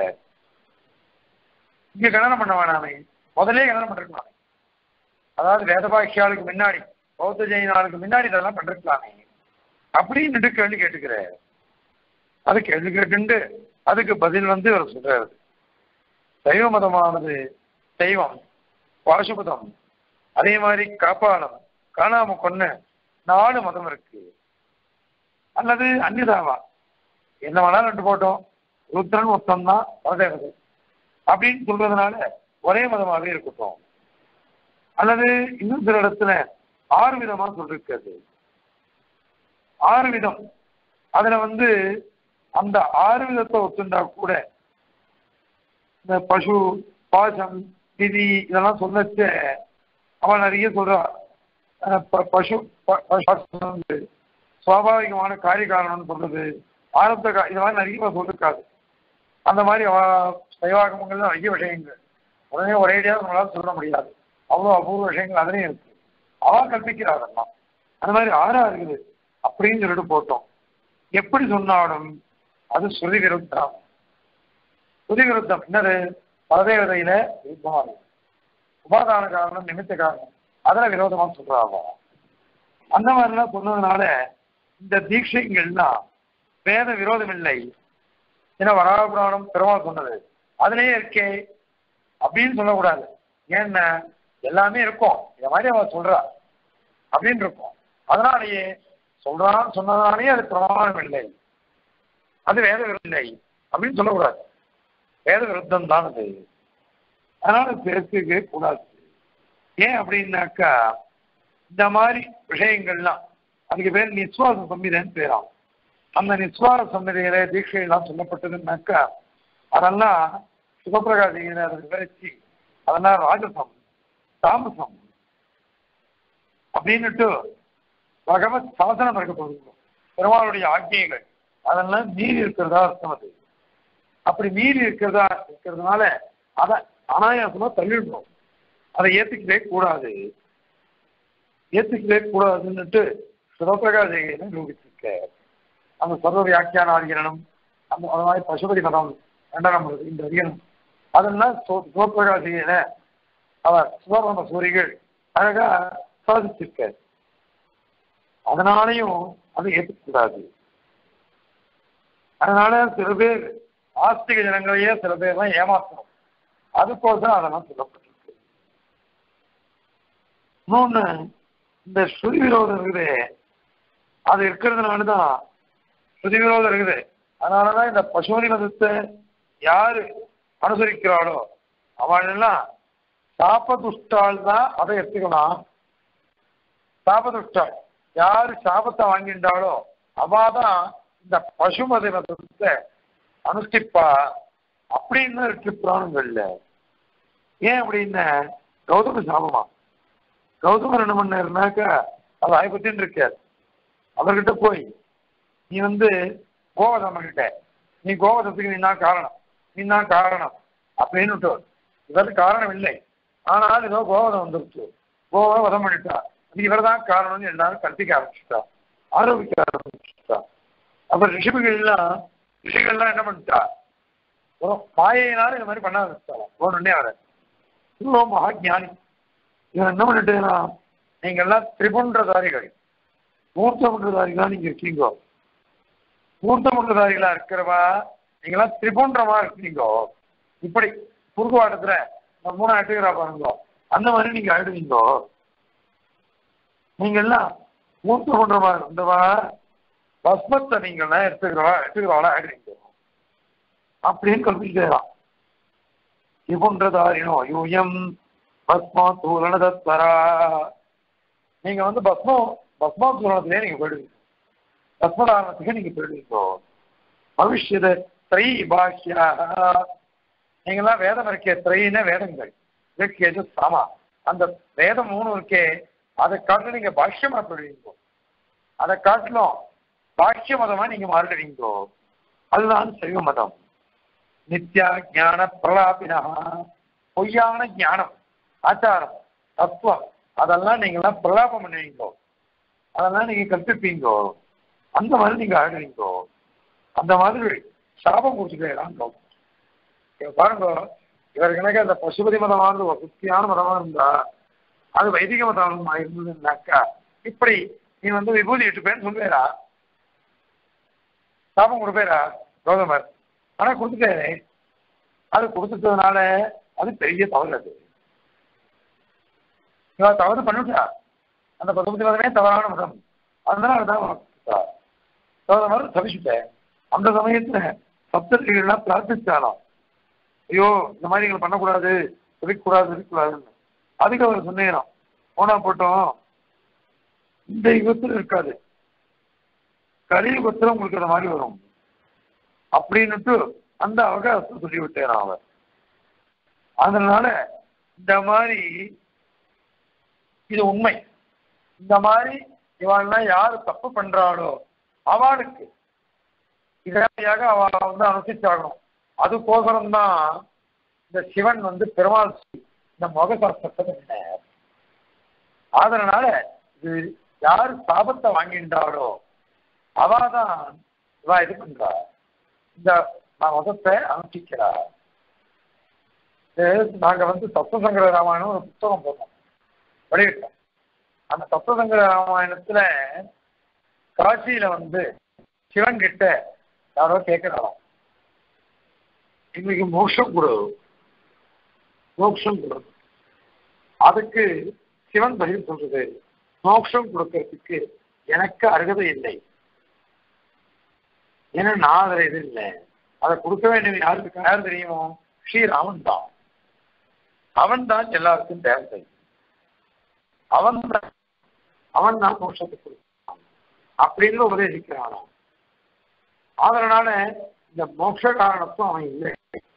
இங்க கண்டனம் பண்ண வேணாமே, முதலே கண்டனம் பண்ணிருக்கலாமே. அதாவது வேதபாஷியாளுக்கு முன்னாடி, பௌத்த ஜெயினாளுக்கு முன்னாடி இதெல்லாம் பண்ணிருக்கலாமே அப்படின்னு கேள்வி கேட்டுக்கிற. அது கேள்வி கேட்டு அதுக்கு பதில் வந்து இவர் சொல்றாரு. சைவ மதமானது சைவம், பாசுபதம், அதே மாதிரி காப்பாளம், காணாம கொன்ன 4 மதம் இருக்கு. அல்லது அந்நிதாவா என்ன வேணாலும் 2 போட்டோம், ருத்ரன் மொத்தம் தான் பரதேவதை அப்படின்னு சொல்றதுனால ஒரே மதமாகவே இருக்கட்டும். அல்லது இன்னும் சில இடத்துல 6 விதமா சொல்லிருக்கிறது. 6 விதம், அதுல வந்து அந்த 6 விதத்தை ஒத்துண்டா கூட இந்த பசு பாசம் விதி இதெல்லாம் சொல்லச்ச அவன் நிறைய சொல்றான். பசு சுவாபாவிகமான காரிய காரணம்னு சொல்றது, ஆரம்ப இதெல்லாம் நிறைய சொல்லிருக்காது. அந்த மாதிரி சைவாகமங்கள் நிறைய விஷயங்கள் உடனே ஒரேடியாக நம்மளால சொல்ல முடியாது, அவ்வளோ அபூர்வ விஷயங்கள் அதுலேயும் இருக்கு. அவன் கற்பிக்கிறாரெல்லாம் அந்த மாதிரி 6 இருக்குது அப்படின்னு சொல்லிட்டு போட்டோம். எப்படி சொன்னாலும் அது ஸ்ருதி விருத்தம். ஸ்ருதி விருத்தம் என்னது? பரதேவதையில விருத்தமாக உபாதான காரணம், நிமித்த காரணம், அதுல விரோதமா சொல்றாங்க. அந்த மாதிரிலாம் சொன்னதுனால இந்த தீட்சைகள்லாம் வேத விரோதம் இல்லை. ஏன்னா வராக புராணம் பெருமாள் சொன்னது அதுலயே இருக்கே அப்படின்னு சொல்லக்கூடாது. ஏன்னா எல்லாமே இருக்கும், இந்த மாதிரி அவ சொல்றா அப்படின்னு இருக்கும். அதனாலேயே சொல்றான்னு சொன்னதுனாலேயே அது பிரமாணம் இல்லை, அது வேத விரோதம் இல்லை அப்படின்னு சொல்லக்கூடாது. வேத விருத்தம் தான் அது. அதனால பேசிக்கவே கூடாது. ஏன் அப்படின்னாக்கா இந்த மாதிரி விஷயங்கள்லாம் அதுக்கு பேர் நிஸ்வாச சம்மிதைன்னு பேராம். அந்த நிஸ்வாச சம்மிதையில தீட்சையெல்லாம் சொல்லப்பட்டதுன்னாக்கா அதெல்லாம் சிவபிரகாசிகளை அதை விவரிச்சு அதெல்லாம் ராஜசம் தாமசம் அப்படின்னுட்டு பகவத் சாசனம் இருக்க போகுது. பெருமாளுடைய ஆக்கியங்கள் அதெல்லாம் மீறி இருக்கிறதா அர்த்தம். அது அப்படி மீறி இருக்கிறதுனால அதை அனாயாசமா தள்ளிடணும். அதை ஏத்துக்கவே கூடாதுன்னுட்டு சிவபிரகாசிகளை நிரூபிச்சிருக்க. அந்த சர்வ வியாக்கியான அதிகரணம், அந்த மாதிரி பசுபதி மதம் 2ஆம் இந்த அதிகரணம் அதெல்லாம் சிவபிரகாசிகளை அவர் சிவபிரம சூரிகள் அழகா சாதிச்சிருக்க. அதனாலையும் அதை ஏற்றுக்கூடாது. அதனால சில பேர் ஆஸ்திக ஜனங்களையே சில பேர்லாம் ஏமாத்தணும், அதுக்கோசரம் அதெல்லாம் சொல்லப்பட்டிருக்கு. இன்னொன்னு, இந்த ஸ்ருதி விரோதம் இருக்குது, அது இருக்கிறதுனாலதான் ஸ்ருதி விரோதம் இருக்குது. அதனாலதான் இந்த பசுமதி மதத்தை யாரு அனுசரிக்கிறாளோ அவளெல்லாம் சாபதுஷ்டால் தான் அதை எடுத்துக்கலாம். சாபதுஷ்டால் யாரு சாபத்தை வாங்கிட்டாலோ அவாதான் இந்த பசுமதி மதத்தை அனுஷ்டிப்பா அப்படின்னு இருக்கு புராணங்கள்ல. ஏன் அப்படின்னா கௌதம சாபமா, கௌதமர் என்ன பண்ணாருனாக்க அது ஆய்பத்தின்னு இருக்கார். அவர்கிட்ட போய் நீ கோவதம் பண்ணிட்ட, நீ கோவதத்துக்கு நீ தான் காரணம் அப்படின்னு விட்டோர். இதற்கு காரணம் இல்லை, ஆனால் ஏதோ கோவதம் வந்துருச்சு, கோவ வதம் பண்ணிட்டா, இவர் தான் காரணம்னு எல்லாரும் கற்பிக்க ஆரம்பிச்சுட்டா, ஆரோபிக்க ஆரம்பிச்சுட்டா. அப்புறம் ரிஷிகள்லாம் என்ன பண்ணிட்டா, ஒரு மாயினாலும் இந்த மாதிரி பண்ண ஆரம்பிச்சாலும் ஒன்றுன்னே வர இவ்வளோ மகா ஞானி. இவன் என்ன பண்ணிட்டேன்னா, நீங்க எல்லாம் திரிபுன்றதாரிகள், மூர்த்தமுன்றதாரிகளா நீங்க இருக்கீங்கோ, மூர்த்தமுன்றதாரிகளா இருக்கிறவா நீங்களாம் திரிபுன்றமா இருக்கீங்கோ. இப்படி குறுக்குவாட்டத்துல 3 எட்டுக்கிறா பாருங்கோ, அந்த மாதிரி நீங்க ஆயிடுவீங்கோ. நீங்க எல்லாம் மூர்த்தமுன்றமா இருந்தவா பஸ்மத்தை நீங்கள்லாம் எடுத்துக்கிறவாளா ஆயிடுவீங்க அப்படின்னு கல்விக்கலாம். திரிபுன்றதாரினோ யூயம் பஸ்மா தூரணதரா, நீங்க பஸ்மாசூரணத்திலே நீங்க போயிடுவீங்க, பஸ்மதாரணத்துக்கு நீங்க போயிடுவீங்கோ. பவிஷ்யத திரை பாஷ்யா, நீங்கெல்லாம் வேதம் இருக்கே, திரையின வேதங்கள் இலக்கிய சாமா, அந்த வேதம் 3 இருக்கே, அதை காட்டிலும் நீங்க பாஷ்யமா போயிடுவீங்கோ, அதை காட்டிலும் பாஷ்ய மதமா நீங்க மாறிடுவீங்கோ. அதுதான் சைவ மதம். நித்யா ஞான பிரலாபினா, பொய்யான ஞானம், ஆச்சாரம், தத்துவம், அதெல்லாம் நீங்களாம் பிரலாபம் பண்ணுவீங்கோ, அதெல்லாம் நீங்க கற்பிப்பீங்கோ, அந்த மாதிரி நீங்க ஆடுவீங்கோ. அந்த மாதிரி சாபம் கொடுத்துக்கலாம். பாருங்க, இவர்களுக்கு அந்த பசுபதி மதமானது ஒரு சுத்தியான மதமா இருந்தா அது வைதிக மதமா இருந்ததுன்னாக்கா இப்படி நீ விபூதி இட்டுப்பேன்னு சொல்லுவேரா, சாபம் கொடுப்பேரா கௌதமர். ஆனா கொடுத்துட்டாரு, அது கொடுத்துட்டதுனால அது பெரிய தவறு. அது இவன் தவறு பண்ணிவிட்டா, அந்த பசுபதி மதமே தவறான மதம், அதனால அதுதான் கௌதமர் தவிச்சுட்டேன். அந்த சமயத்துல சப்தர்கள்லாம் பிரார்த்திச்சாலும், ஐயோ இந்த மாதிரி நீங்கள் பண்ணக்கூடாது, இருக்கக்கூடாதுன்னு. அதுக்கு அவர் சொன்னேன், போனா போட்டோம், இந்த யுகத்தில் இருக்காது, கலியுகத்தில் உங்களுக்கு அந்த மாதிரி வரும் அப்படின்னுட்டு அந்த அவகாசத்தை சொல்லிவிட்டேன் அவர். அதனால இந்த மாதிரி இது உண்மை. இந்த மாதிரி இவெல்லாம் யாரு தப்பு பண்றாளோ அவளுக்கு இதாக அவ அனுஷ்டிச்சாகணும். அதுக்கோசரம் தான் இந்த சிவன் பெருமாள் இந்த முகசாஸ்திரத்தை பண்ணினார். அதனால இது யாரு சாபத்தை வாங்கின்றாளோ அவாதான் இவா இது பண்றா, இந்த மதத்தை அனுஷ்டிக்கிறா. நாங்க சப்தசங்கர ராமாயணம் ஒரு புத்தகம் போட்டோம், வெளியிட்டோம். அந்த சப்தசங்கர ராமாயணத்துல காசியில சிவன் கிட்ட யாரோ கேட்கிறாராம், இன்னைக்கு மோட்சம் கொடு. அதுக்கு சிவன் பதில் சொல்றது, மோட்சம் கொடுக்கறதுக்கு எனக்கு அருகதை இல்லை, ஏன்னா நான் அதுல இது இல்லை, அதை கொடுக்க வேண்டியது யாரு தெரியுமோ, ஸ்ரீராமன் தான். அவன் தான் எல்லாருக்கும் தேவை, அவன் தான் மோட்சத்தை கொடுத்தான் அப்படின்னு உபதேசிக்கிறான். அதனால இந்த மோட்ச காரணத்தும் அவன் இல்லை.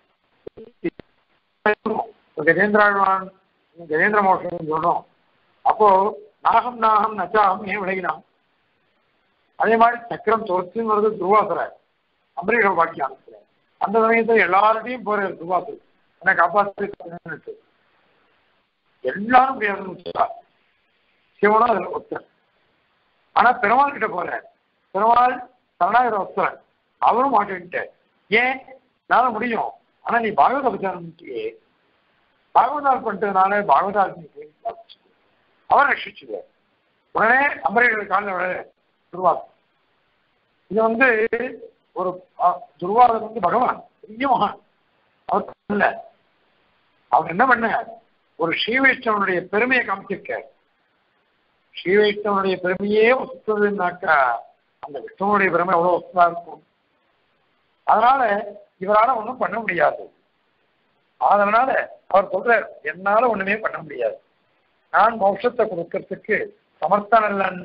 கஜேந்திர மோட்சம் சொல்றோம், அப்போ நாகம் நச்சாகம் ஏன் விலகினான். அதே மாதிரி சக்கரம் தொலைச்சுன்னு வருது துர்வாசரை அம்பரீஷ வாக்கியானத்துல. அந்த சமயத்துல எல்லார்டையும் போற துர்வாசு என்னை காப்பாற்று எல்லாரும் பேர் சிவனும் அதுல ஒருத்தர். ஆனா பெருமாள் கிட்ட போற பெருமாள் சரணாகர ஒருத்தர், அவரும் மாட்டிக்கிட்ட. ஏன் நாள முடியும், ஆனா நீ பாகவத பிரச்சாரம் பாகவதால் பண்ணிட்டதுனால பாகவதால் அவர் ரட்சிச்சுடுவார். உடனே அம்பரீஷர் காலில் விட துர்வாசு. இது ஒரு துர்வாதன் வந்து பகவான் பெரிய மகான். அவர் இல்ல, அவர் என்ன பண்ண, ஒரு ஸ்ரீவைஷ்ணவனுடைய பெருமையை காமிச்சிருக்க. ஸ்ரீவைஷ்ணவனுடைய பெருமையே ஒத்துதுன்னாக்கா அந்த விஷ்ணுவனுடைய பெருமை எவ்வளவு ஒத்துதா இருக்கும். அதனால இவரால ஒன்றும் பண்ண முடியாது. அதனால அவர் சொல்றார், என்னால ஒண்ணுமே பண்ண முடியாது, நான் மோட்சத்தை கொடுக்கறதுக்கு சமர்த்தன் அல்லன்,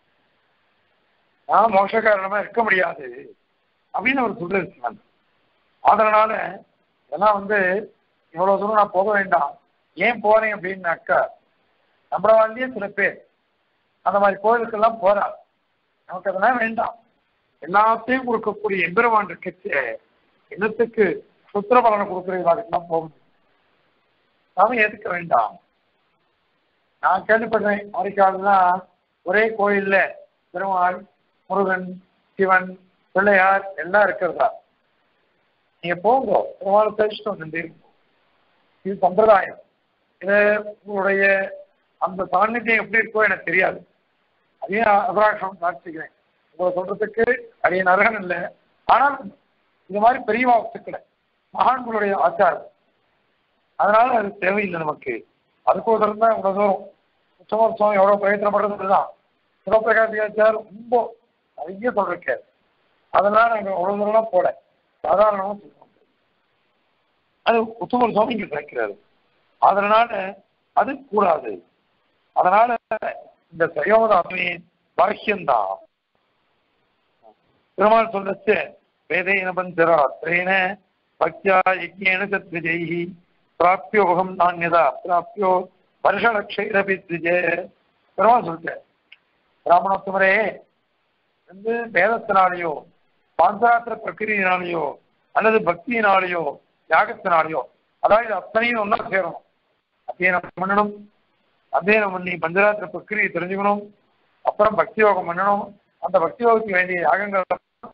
நான் மோட்சக்காரணமா இருக்க முடியாது அப்படின்னு அவர் சொல்லிருக்காங்க. அதனால இதெல்லாம் வந்து இவ்வளவு தூரம் நான் போக வேண்டாம். ஏன் போறேன் அப்படின்னாக்கா, நம்மளவாலேயே சில பேர் அந்த மாதிரி கோயிலுக்கெல்லாம் போறா, நமக்கு அதெல்லாம் வேண்டாம். எல்லாத்தையும் கொடுக்கக்கூடிய எம்பெருமான் இருக்கச்சு இன்னத்துக்கு சுத்திர பலனை கொடுக்குறதுக்கெல்லாம் போகணும், நாம ஏத்துக்க வேண்டாம். நான் கேள்விப்படுறேன், அமெரிக்காவிலாம் ஒரே கோயில்ல பெருமாள், முருகன், சிவன், பிள்ளையார் எல்லாம் இருக்கிறதா. நீங்க போங்க, பெருமாள் பேசிட்டு வந்து இது சம்பிரதாயம். இது உங்களுடைய அந்த சாநித்தியம் எப்படி இருக்கோ எனக்கு தெரியாது, அதையும் அபராஷம் காட்சிக்கிறேன். உங்களை சொல்றதுக்கு அடைய நரகன் இல்லை. ஆனால் இது மாதிரி பெரிய வாக்குகளை மகான்களுடைய ஆச்சாரம், அதனால அது தேவையில்லை நமக்கு. அதுக்கோசரம் தான் இவ்வளவு தூரம் உச்சமோத்சவம் எவ்வளவு பிரயத்தனப்படுறதுதான். சிவபிரகாசியாச்சார் ரொம்ப நிறைய சொல்லிருக்காரு. அதனால நாங்கள் அவ்வளவு தூரம்லாம் போல சாதாரணமா சொல்லுவோம். அது உச்சமோத்சவம் இங்க கிடைக்கிறாரு, அதனால அது கூடாது. அதனால இந்த சயோதாமே பாக்கியம்தான். பெருமாள் சொல்லச்சு, வேதேன பஞ்சராத்திரேன பக்தியா யஜ்ஞேன சத்விஜைஹி பிராப்யோகம் நான்யதா பிராப்யோ வருஷலட்சைரபி த்விஜே. பெருமாள் சொல்லிட்டு, பிராமணத்துவரே வந்து வேதத்தினாலேயோ பாஞ்சராத்திர பிரக்கிரியினாலேயோ அல்லது பக்தியினாலேயோ யாகத்தினாலேயோ, அதாவது அத்தனையும் ஒன்னா சேரணும். அத்தியனம் பண்ணணும், அத்தியனம் பண்ணி பஞ்சராத்திர பிரக்கிரியை தெரிஞ்சுக்கணும், அப்புறம் பக்தி யோகம் பண்ணணும். அந்த பக்தி யோகத்துக்கு வேண்டிய யாகங்கள்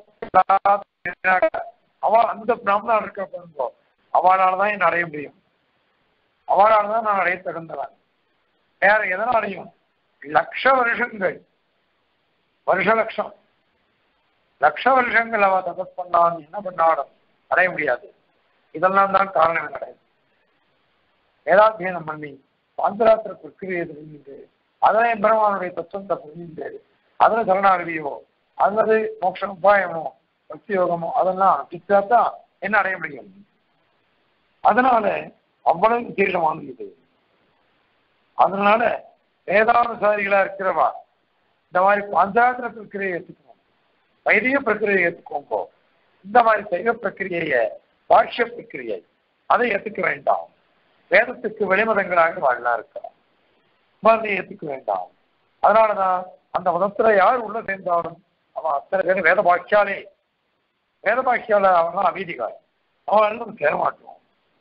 அவ அந்த பிராமணன் இருக்க பாருங்கோ, அவளால்தான் என்ன அடைய முடியும், அவளால்தான் நான் அடைய தகுந்தவன். வேற எதனாலையும் லட்ச வருஷங்கள், வருஷ லட்சம் லட்ச வருஷங்கள் அவ தபஸ் பண்ணாலும் என்ன பண்ணாலும் அடைய முடியாது. இதெல்லாம் தான் காரணம் கிடையாது. வேதாத்தியனம் பண்ணி பாஞ்சராத்திர பிரக்கிரியை தெரிஞ்சுட்டு அதனை பிரம்மானுடைய தத்துவத்தை புரிஞ்சுட்டு அதில் சரணாகதியோ அல்லது மோட்ச உபாயமோ பக்தி யோகமோ அதெல்லாம் அனுஷ்டிச்சாதான் என்ன அடைய முடியும். அதனால அவ்வளவு விசேஷமானது இது. அதனால வேதானுசாரிகளா இருக்கிறவா இந்த மாதிரி பாஞ்சாத்திர பிரக்கிரியை ஏற்றுக்கணும், வைதிக பிரக்கிரியை ஏற்றுக்கோங்க. இந்த மாதிரி சைவ பிரக்கிரியை, பாஷ்ய பிரக்கிரியை அதை ஏற்றுக்க வேண்டாம். வேதத்துக்கு வெளிமதங்களாக வாழலாம் இருக்கலாம், அதை ஏற்றுக்க வேண்டாம். அதனாலதான் அந்த மதத்துல யார் உள்ள சேர்ந்தாலும் அவன் அத்தனை பேரும் வேத பாக்கியால அவன் அவீதிகார், அவன் நம்ம சேர மாட்டோம்.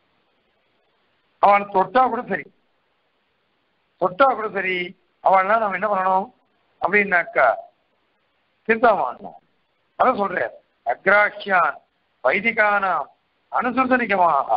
அவன் தொட்டா கூட சரி அவன்லாம் நம்ம என்ன பண்ணணும் அப்படின்னாக்கா சிந்தா மாட்டோம். அதான் சொல்றேன், அக்ராஹ்யான் வைதிகானாம் அனுசர்தனிகமாக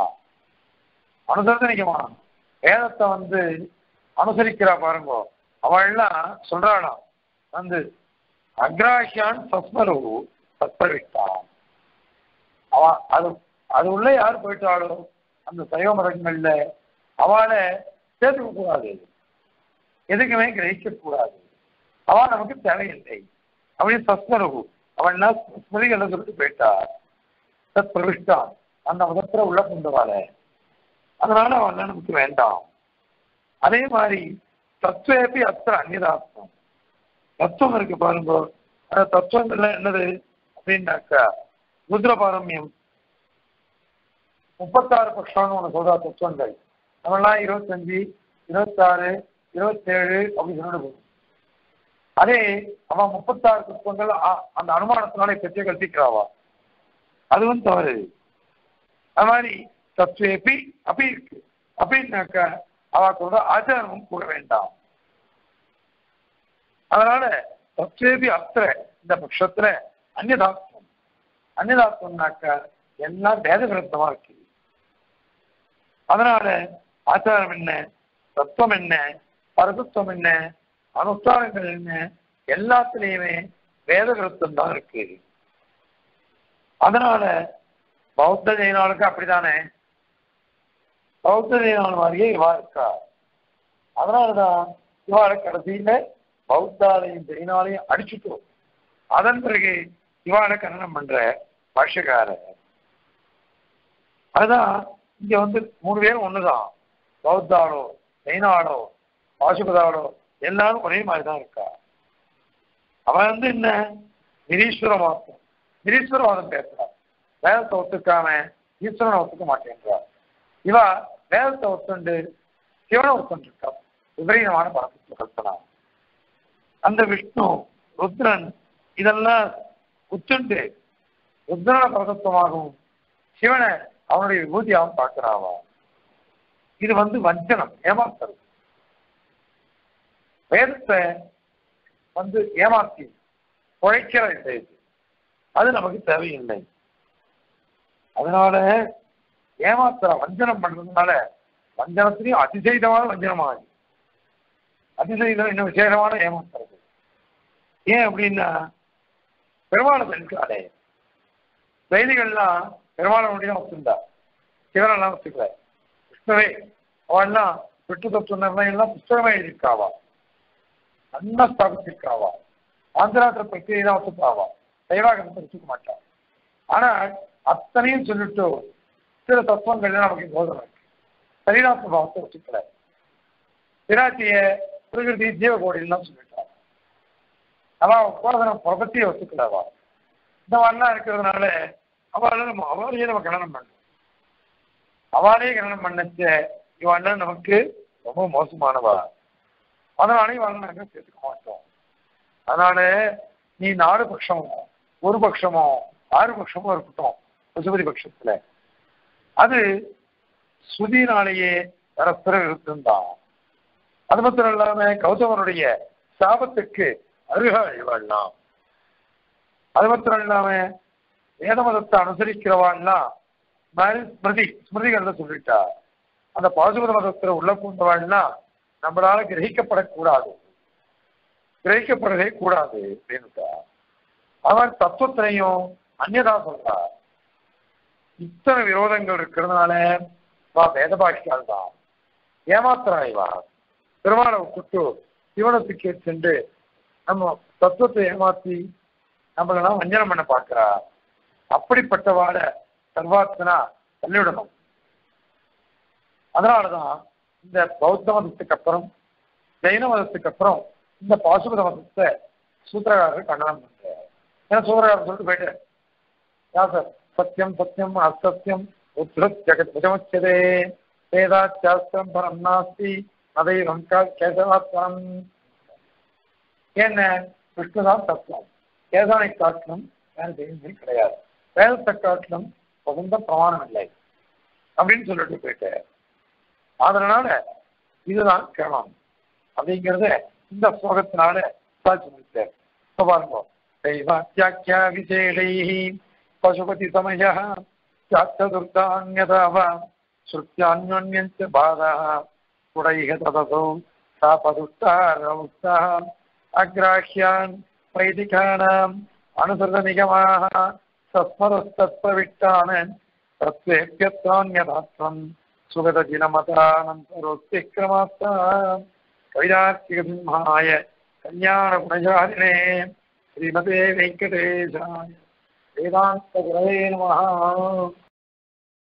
வேதத்தை வந்து அனுசரிக்கிறா பாருங்க. அவள்லாம் சொல்றாளாம் வந்து அக்ராஹ்யான் சஸ்மரு சத்பிரவிட்டான். அவன் அது உள்ள யார் போயிட்டாளோ அந்த சைவ மதங்கள்ல அவளை சேர்த்துக்க கூடாது, எதுக்குமே கிரகிக்க கூடாது, அவன் நமக்கு தேவையில்லை அப்படின்னு சஸ்மரு அவள்னா ஸ்மிருதிகளை சொல்லிட்டு போயிட்டார். சத் பிரவிஷ்டான் அந்த மதத்துல உள்ள கொண்டவாள, அதனால அவன் நமக்கு வேண்டாம். அதே மாதிரி தத்துவேபி அத்திர அந்நிதாத்மம், தத்துவம் இருக்கு பாருங்க. அந்த தத்துவங்கள்ல என்னது அப்படின்னாக்கா ருத்ரபாரம்யம் 36 பட்சம்னு ஒண்ணு சொல்றா தத்துவங்கள். நம்மளாம் 25, 26, 27 அப்படி சொல்லிட்டு போகும். அதே அவன் 36 தத்துவங்கள் அந்த அனுமானத்தினாலே பெற்ற கல்பிக்கிறாவா, அதுவும் தவறு. அது மாதிரி தத்துவேபி அப்படி இருக்கு அப்படின்னாக்கா அவ சொல்ற ஆச்சாரமும் கூட வேண்டாம். அதனால தத்துவேபி அத்திர இந்த பட்சத்துல அந்நியதாத்வம்னாக்கா எல்லாம் வேத விருத்தமா இருக்கு. அதனால ஆச்சாரம் என்ன, தத்துவம் என்ன, பரதத்துவம் என்ன, அனுஷ்டானங்கள் என்ன, எல்லாத்திலையுமே வேத விருத்தம் தான் இருக்கு. அதனால பௌத்த ஜெயினாளுக்கு அப்படித்தானே, பௌத்த ஜெயினாள் மாதிரியே இவா இருக்கா. அதனாலதான் இவாளை கடைசியில பௌத்தாலையும் ஜெயினாலையும் அடிச்சுட்டோம். அதன் பிறகு இவாளை கன்னடம் பண்ற பாஷ்யக்காரர். அதுதான் இங்க வந்து 3 பேரும் ஒண்ணுதான். பௌத்தாளோ ஜெயினாளோ பாசுபதாளோ எல்லாரும் ஒரே மாதிரிதான் இருக்கா. அவன் வந்து என்ன நிரீஸ்வரவாதம், நிரீஸ்வரவாதம் பேசுறான். வேதத்தை ஒத்துக்காம ஈஸ்வரனை ஒத்துக்க மாட்டேன்றார். இவா வேதத்தை ஒத்துண்டு சிவனை ஒத்துண்டு இருக்கா. விபரீதமான பரமத்துவ கல்பனா. அந்த விஷ்ணு ருத்ரன் இதெல்லாம் ஒத்துண்டு ருத்ரன பரதத்துவமாகவும் சிவனை அவனுடைய விபூதியாகவும் பார்க்கிறாவா. இது வந்து வஞ்சனம், ஏமாத்துறது. வேதத்தை வந்து ஏமாத்தி உழைக்கிற இது, அது நமக்கு தேவையில்லை. அதனால ஏமாத்துற வஞ்சனம் பண்றதுனால வஞ்சனத்திலையும் அதிசயிதமான வஞ்சனமாகுது. அதிசயிதம் இன்னும் விசேஷமான ஏமாத்துறது. ஏன் அப்படின்னா பெருமாளை தனிக்காலே செய்திகள்லாம் பெருமாளை முடியும் ஒத்துண்டா, சிவனெல்லாம் ஒத்துக்கல. கிருஷ்ணவே அவெல்லாம் விட்டு தத்துவ நிர்ணயம் புஸ்தகமே எழுதியிருக்காவா, நல்லா ஸ்தாபிச்சிருக்காவா. ஆந்திராத்திர பிரக்கிரியை தான் ஒத்துக்காவா, சைவாகத்தை ஒத்துக்க மாட்டா. ஆனால் அத்தனையும் சொல்லிட்டு சில தத்துவங்கள் நமக்கு போதனை இருக்கு. சரீராத்ம பாவத்தை ஒத்துக்கல. பிராட்டிய பிரகிருதி ஜீவகோடிலாம் சொல்லிட்டாங்க. அவள் உபாசன பிரபத்தியை ஒத்துக்கலவா. இந்த மாதிரிலாம் இருக்கிறதுனால அவளையே நம்ம கணனம் பண்ணணும். அவளையே கணனம் பண்ணச்ச இவெல்லாம் நமக்கு ரொம்ப மோசமானவா. அதனால இவெல்லாம் நாங்கள் சேர்த்துக்க மாட்டோம். அதனால நீ 4 பட்சமோ 1 பட்சமோ 6 பட்சமோ இருக்கட்டும் பசுபதி பட்சத்துல, அது சுதினாலேயே பரஸ்பர விருத்தம்தான். அது மாத்திரம் இல்லாம கௌதமனுடைய சாபத்துக்கு அருகாழ்வாள்லாம். அது மாத்திரம் இல்லாம வேத மதத்தை அனுசரிக்கிறவாள்லாம் ஸ்மிருதிகள்ல சொல்லிட்டா. அந்த பாசுபத மதத்துல உள்ள பூந்தவாள்லாம் நம்மளால கிரகிக்கப்படக்கூடாது, கிரகிக்கப்படவே கூடாது அப்படின்னுட்டா. அவன் தத்துவத்திலையும் அந்நியதா சொல்றா. இத்தனை விரோதங்கள் இருக்கிறதுனால வேத பாக்கியால் தான் ஏமாத்துறாய்வா. பெருமாளை விட்டு சிவனத்துக்கு சென்று நம்ம தத்துவத்தை ஏமாத்தி நம்மளெல்லாம் வஞ்சனம் பண்ண பார்க்கிறா. அப்படிப்பட்டவாட சர்வாத்மனா தள்ளிவிடணும். அதனாலதான் இந்த பௌத்த மதத்துக்கு அப்புறம் ஜெயின மதத்துக்கு அப்புறம் இந்த பாசுபத மதத்தை சூத்திரகாரர் கண்டனம் பண்றாரு. ஏன்னா சூத்திரகாரர் சொல்லிட்டு போயிட்டு யாசர் சத்தியம் சத்தியம் அசத்தியம் உத்ருத் ஜெகத் புஜமுச்சதே வேதாச்சாஸ்திரம் பரம் நாஸ்தி அதைவம் கேசவாத்மனம். என்ன விஷ்ணுதான் தத்துவம், கேசவனை காட்டிலும் வேற தெய்வமே கிடையாது, வேதத்தை காட்டிலும் பகுந்த பிரமாணம் இல்லை அப்படின்னு சொல்லிட்டு போயிட்டு. அதனால இதுதான் கிரமம் அப்படிங்கிறத இந்த ஸ்லோகத்தினால சாட்சி முடித்தார். பாருங்க, தெய்வாக்கியா விசேஷை பசுபதி சமய சாத்ததுர்தான்யதாவா ஸ்ருத்யான்யோன்யஞ்ச பாதா குடைஹ ததசௌ சாபதுஷ்டாரமுக்தா அக்ராஹ்யான் வைதிகானாம் அனுசൃത நிகமாக சஸ்மரஸ்தத்வவிட்டான தத்வேப்யத்வான்யதாத்வம் சுகதஜினமதானந்தரோத்திக்ரமாத்தா கவிதார்த்திக சிம்ஹாய கல்யாண குணசாலினே ஸ்ரீமதே வெங்கடேசாய வேதாந்த குரவே நமः.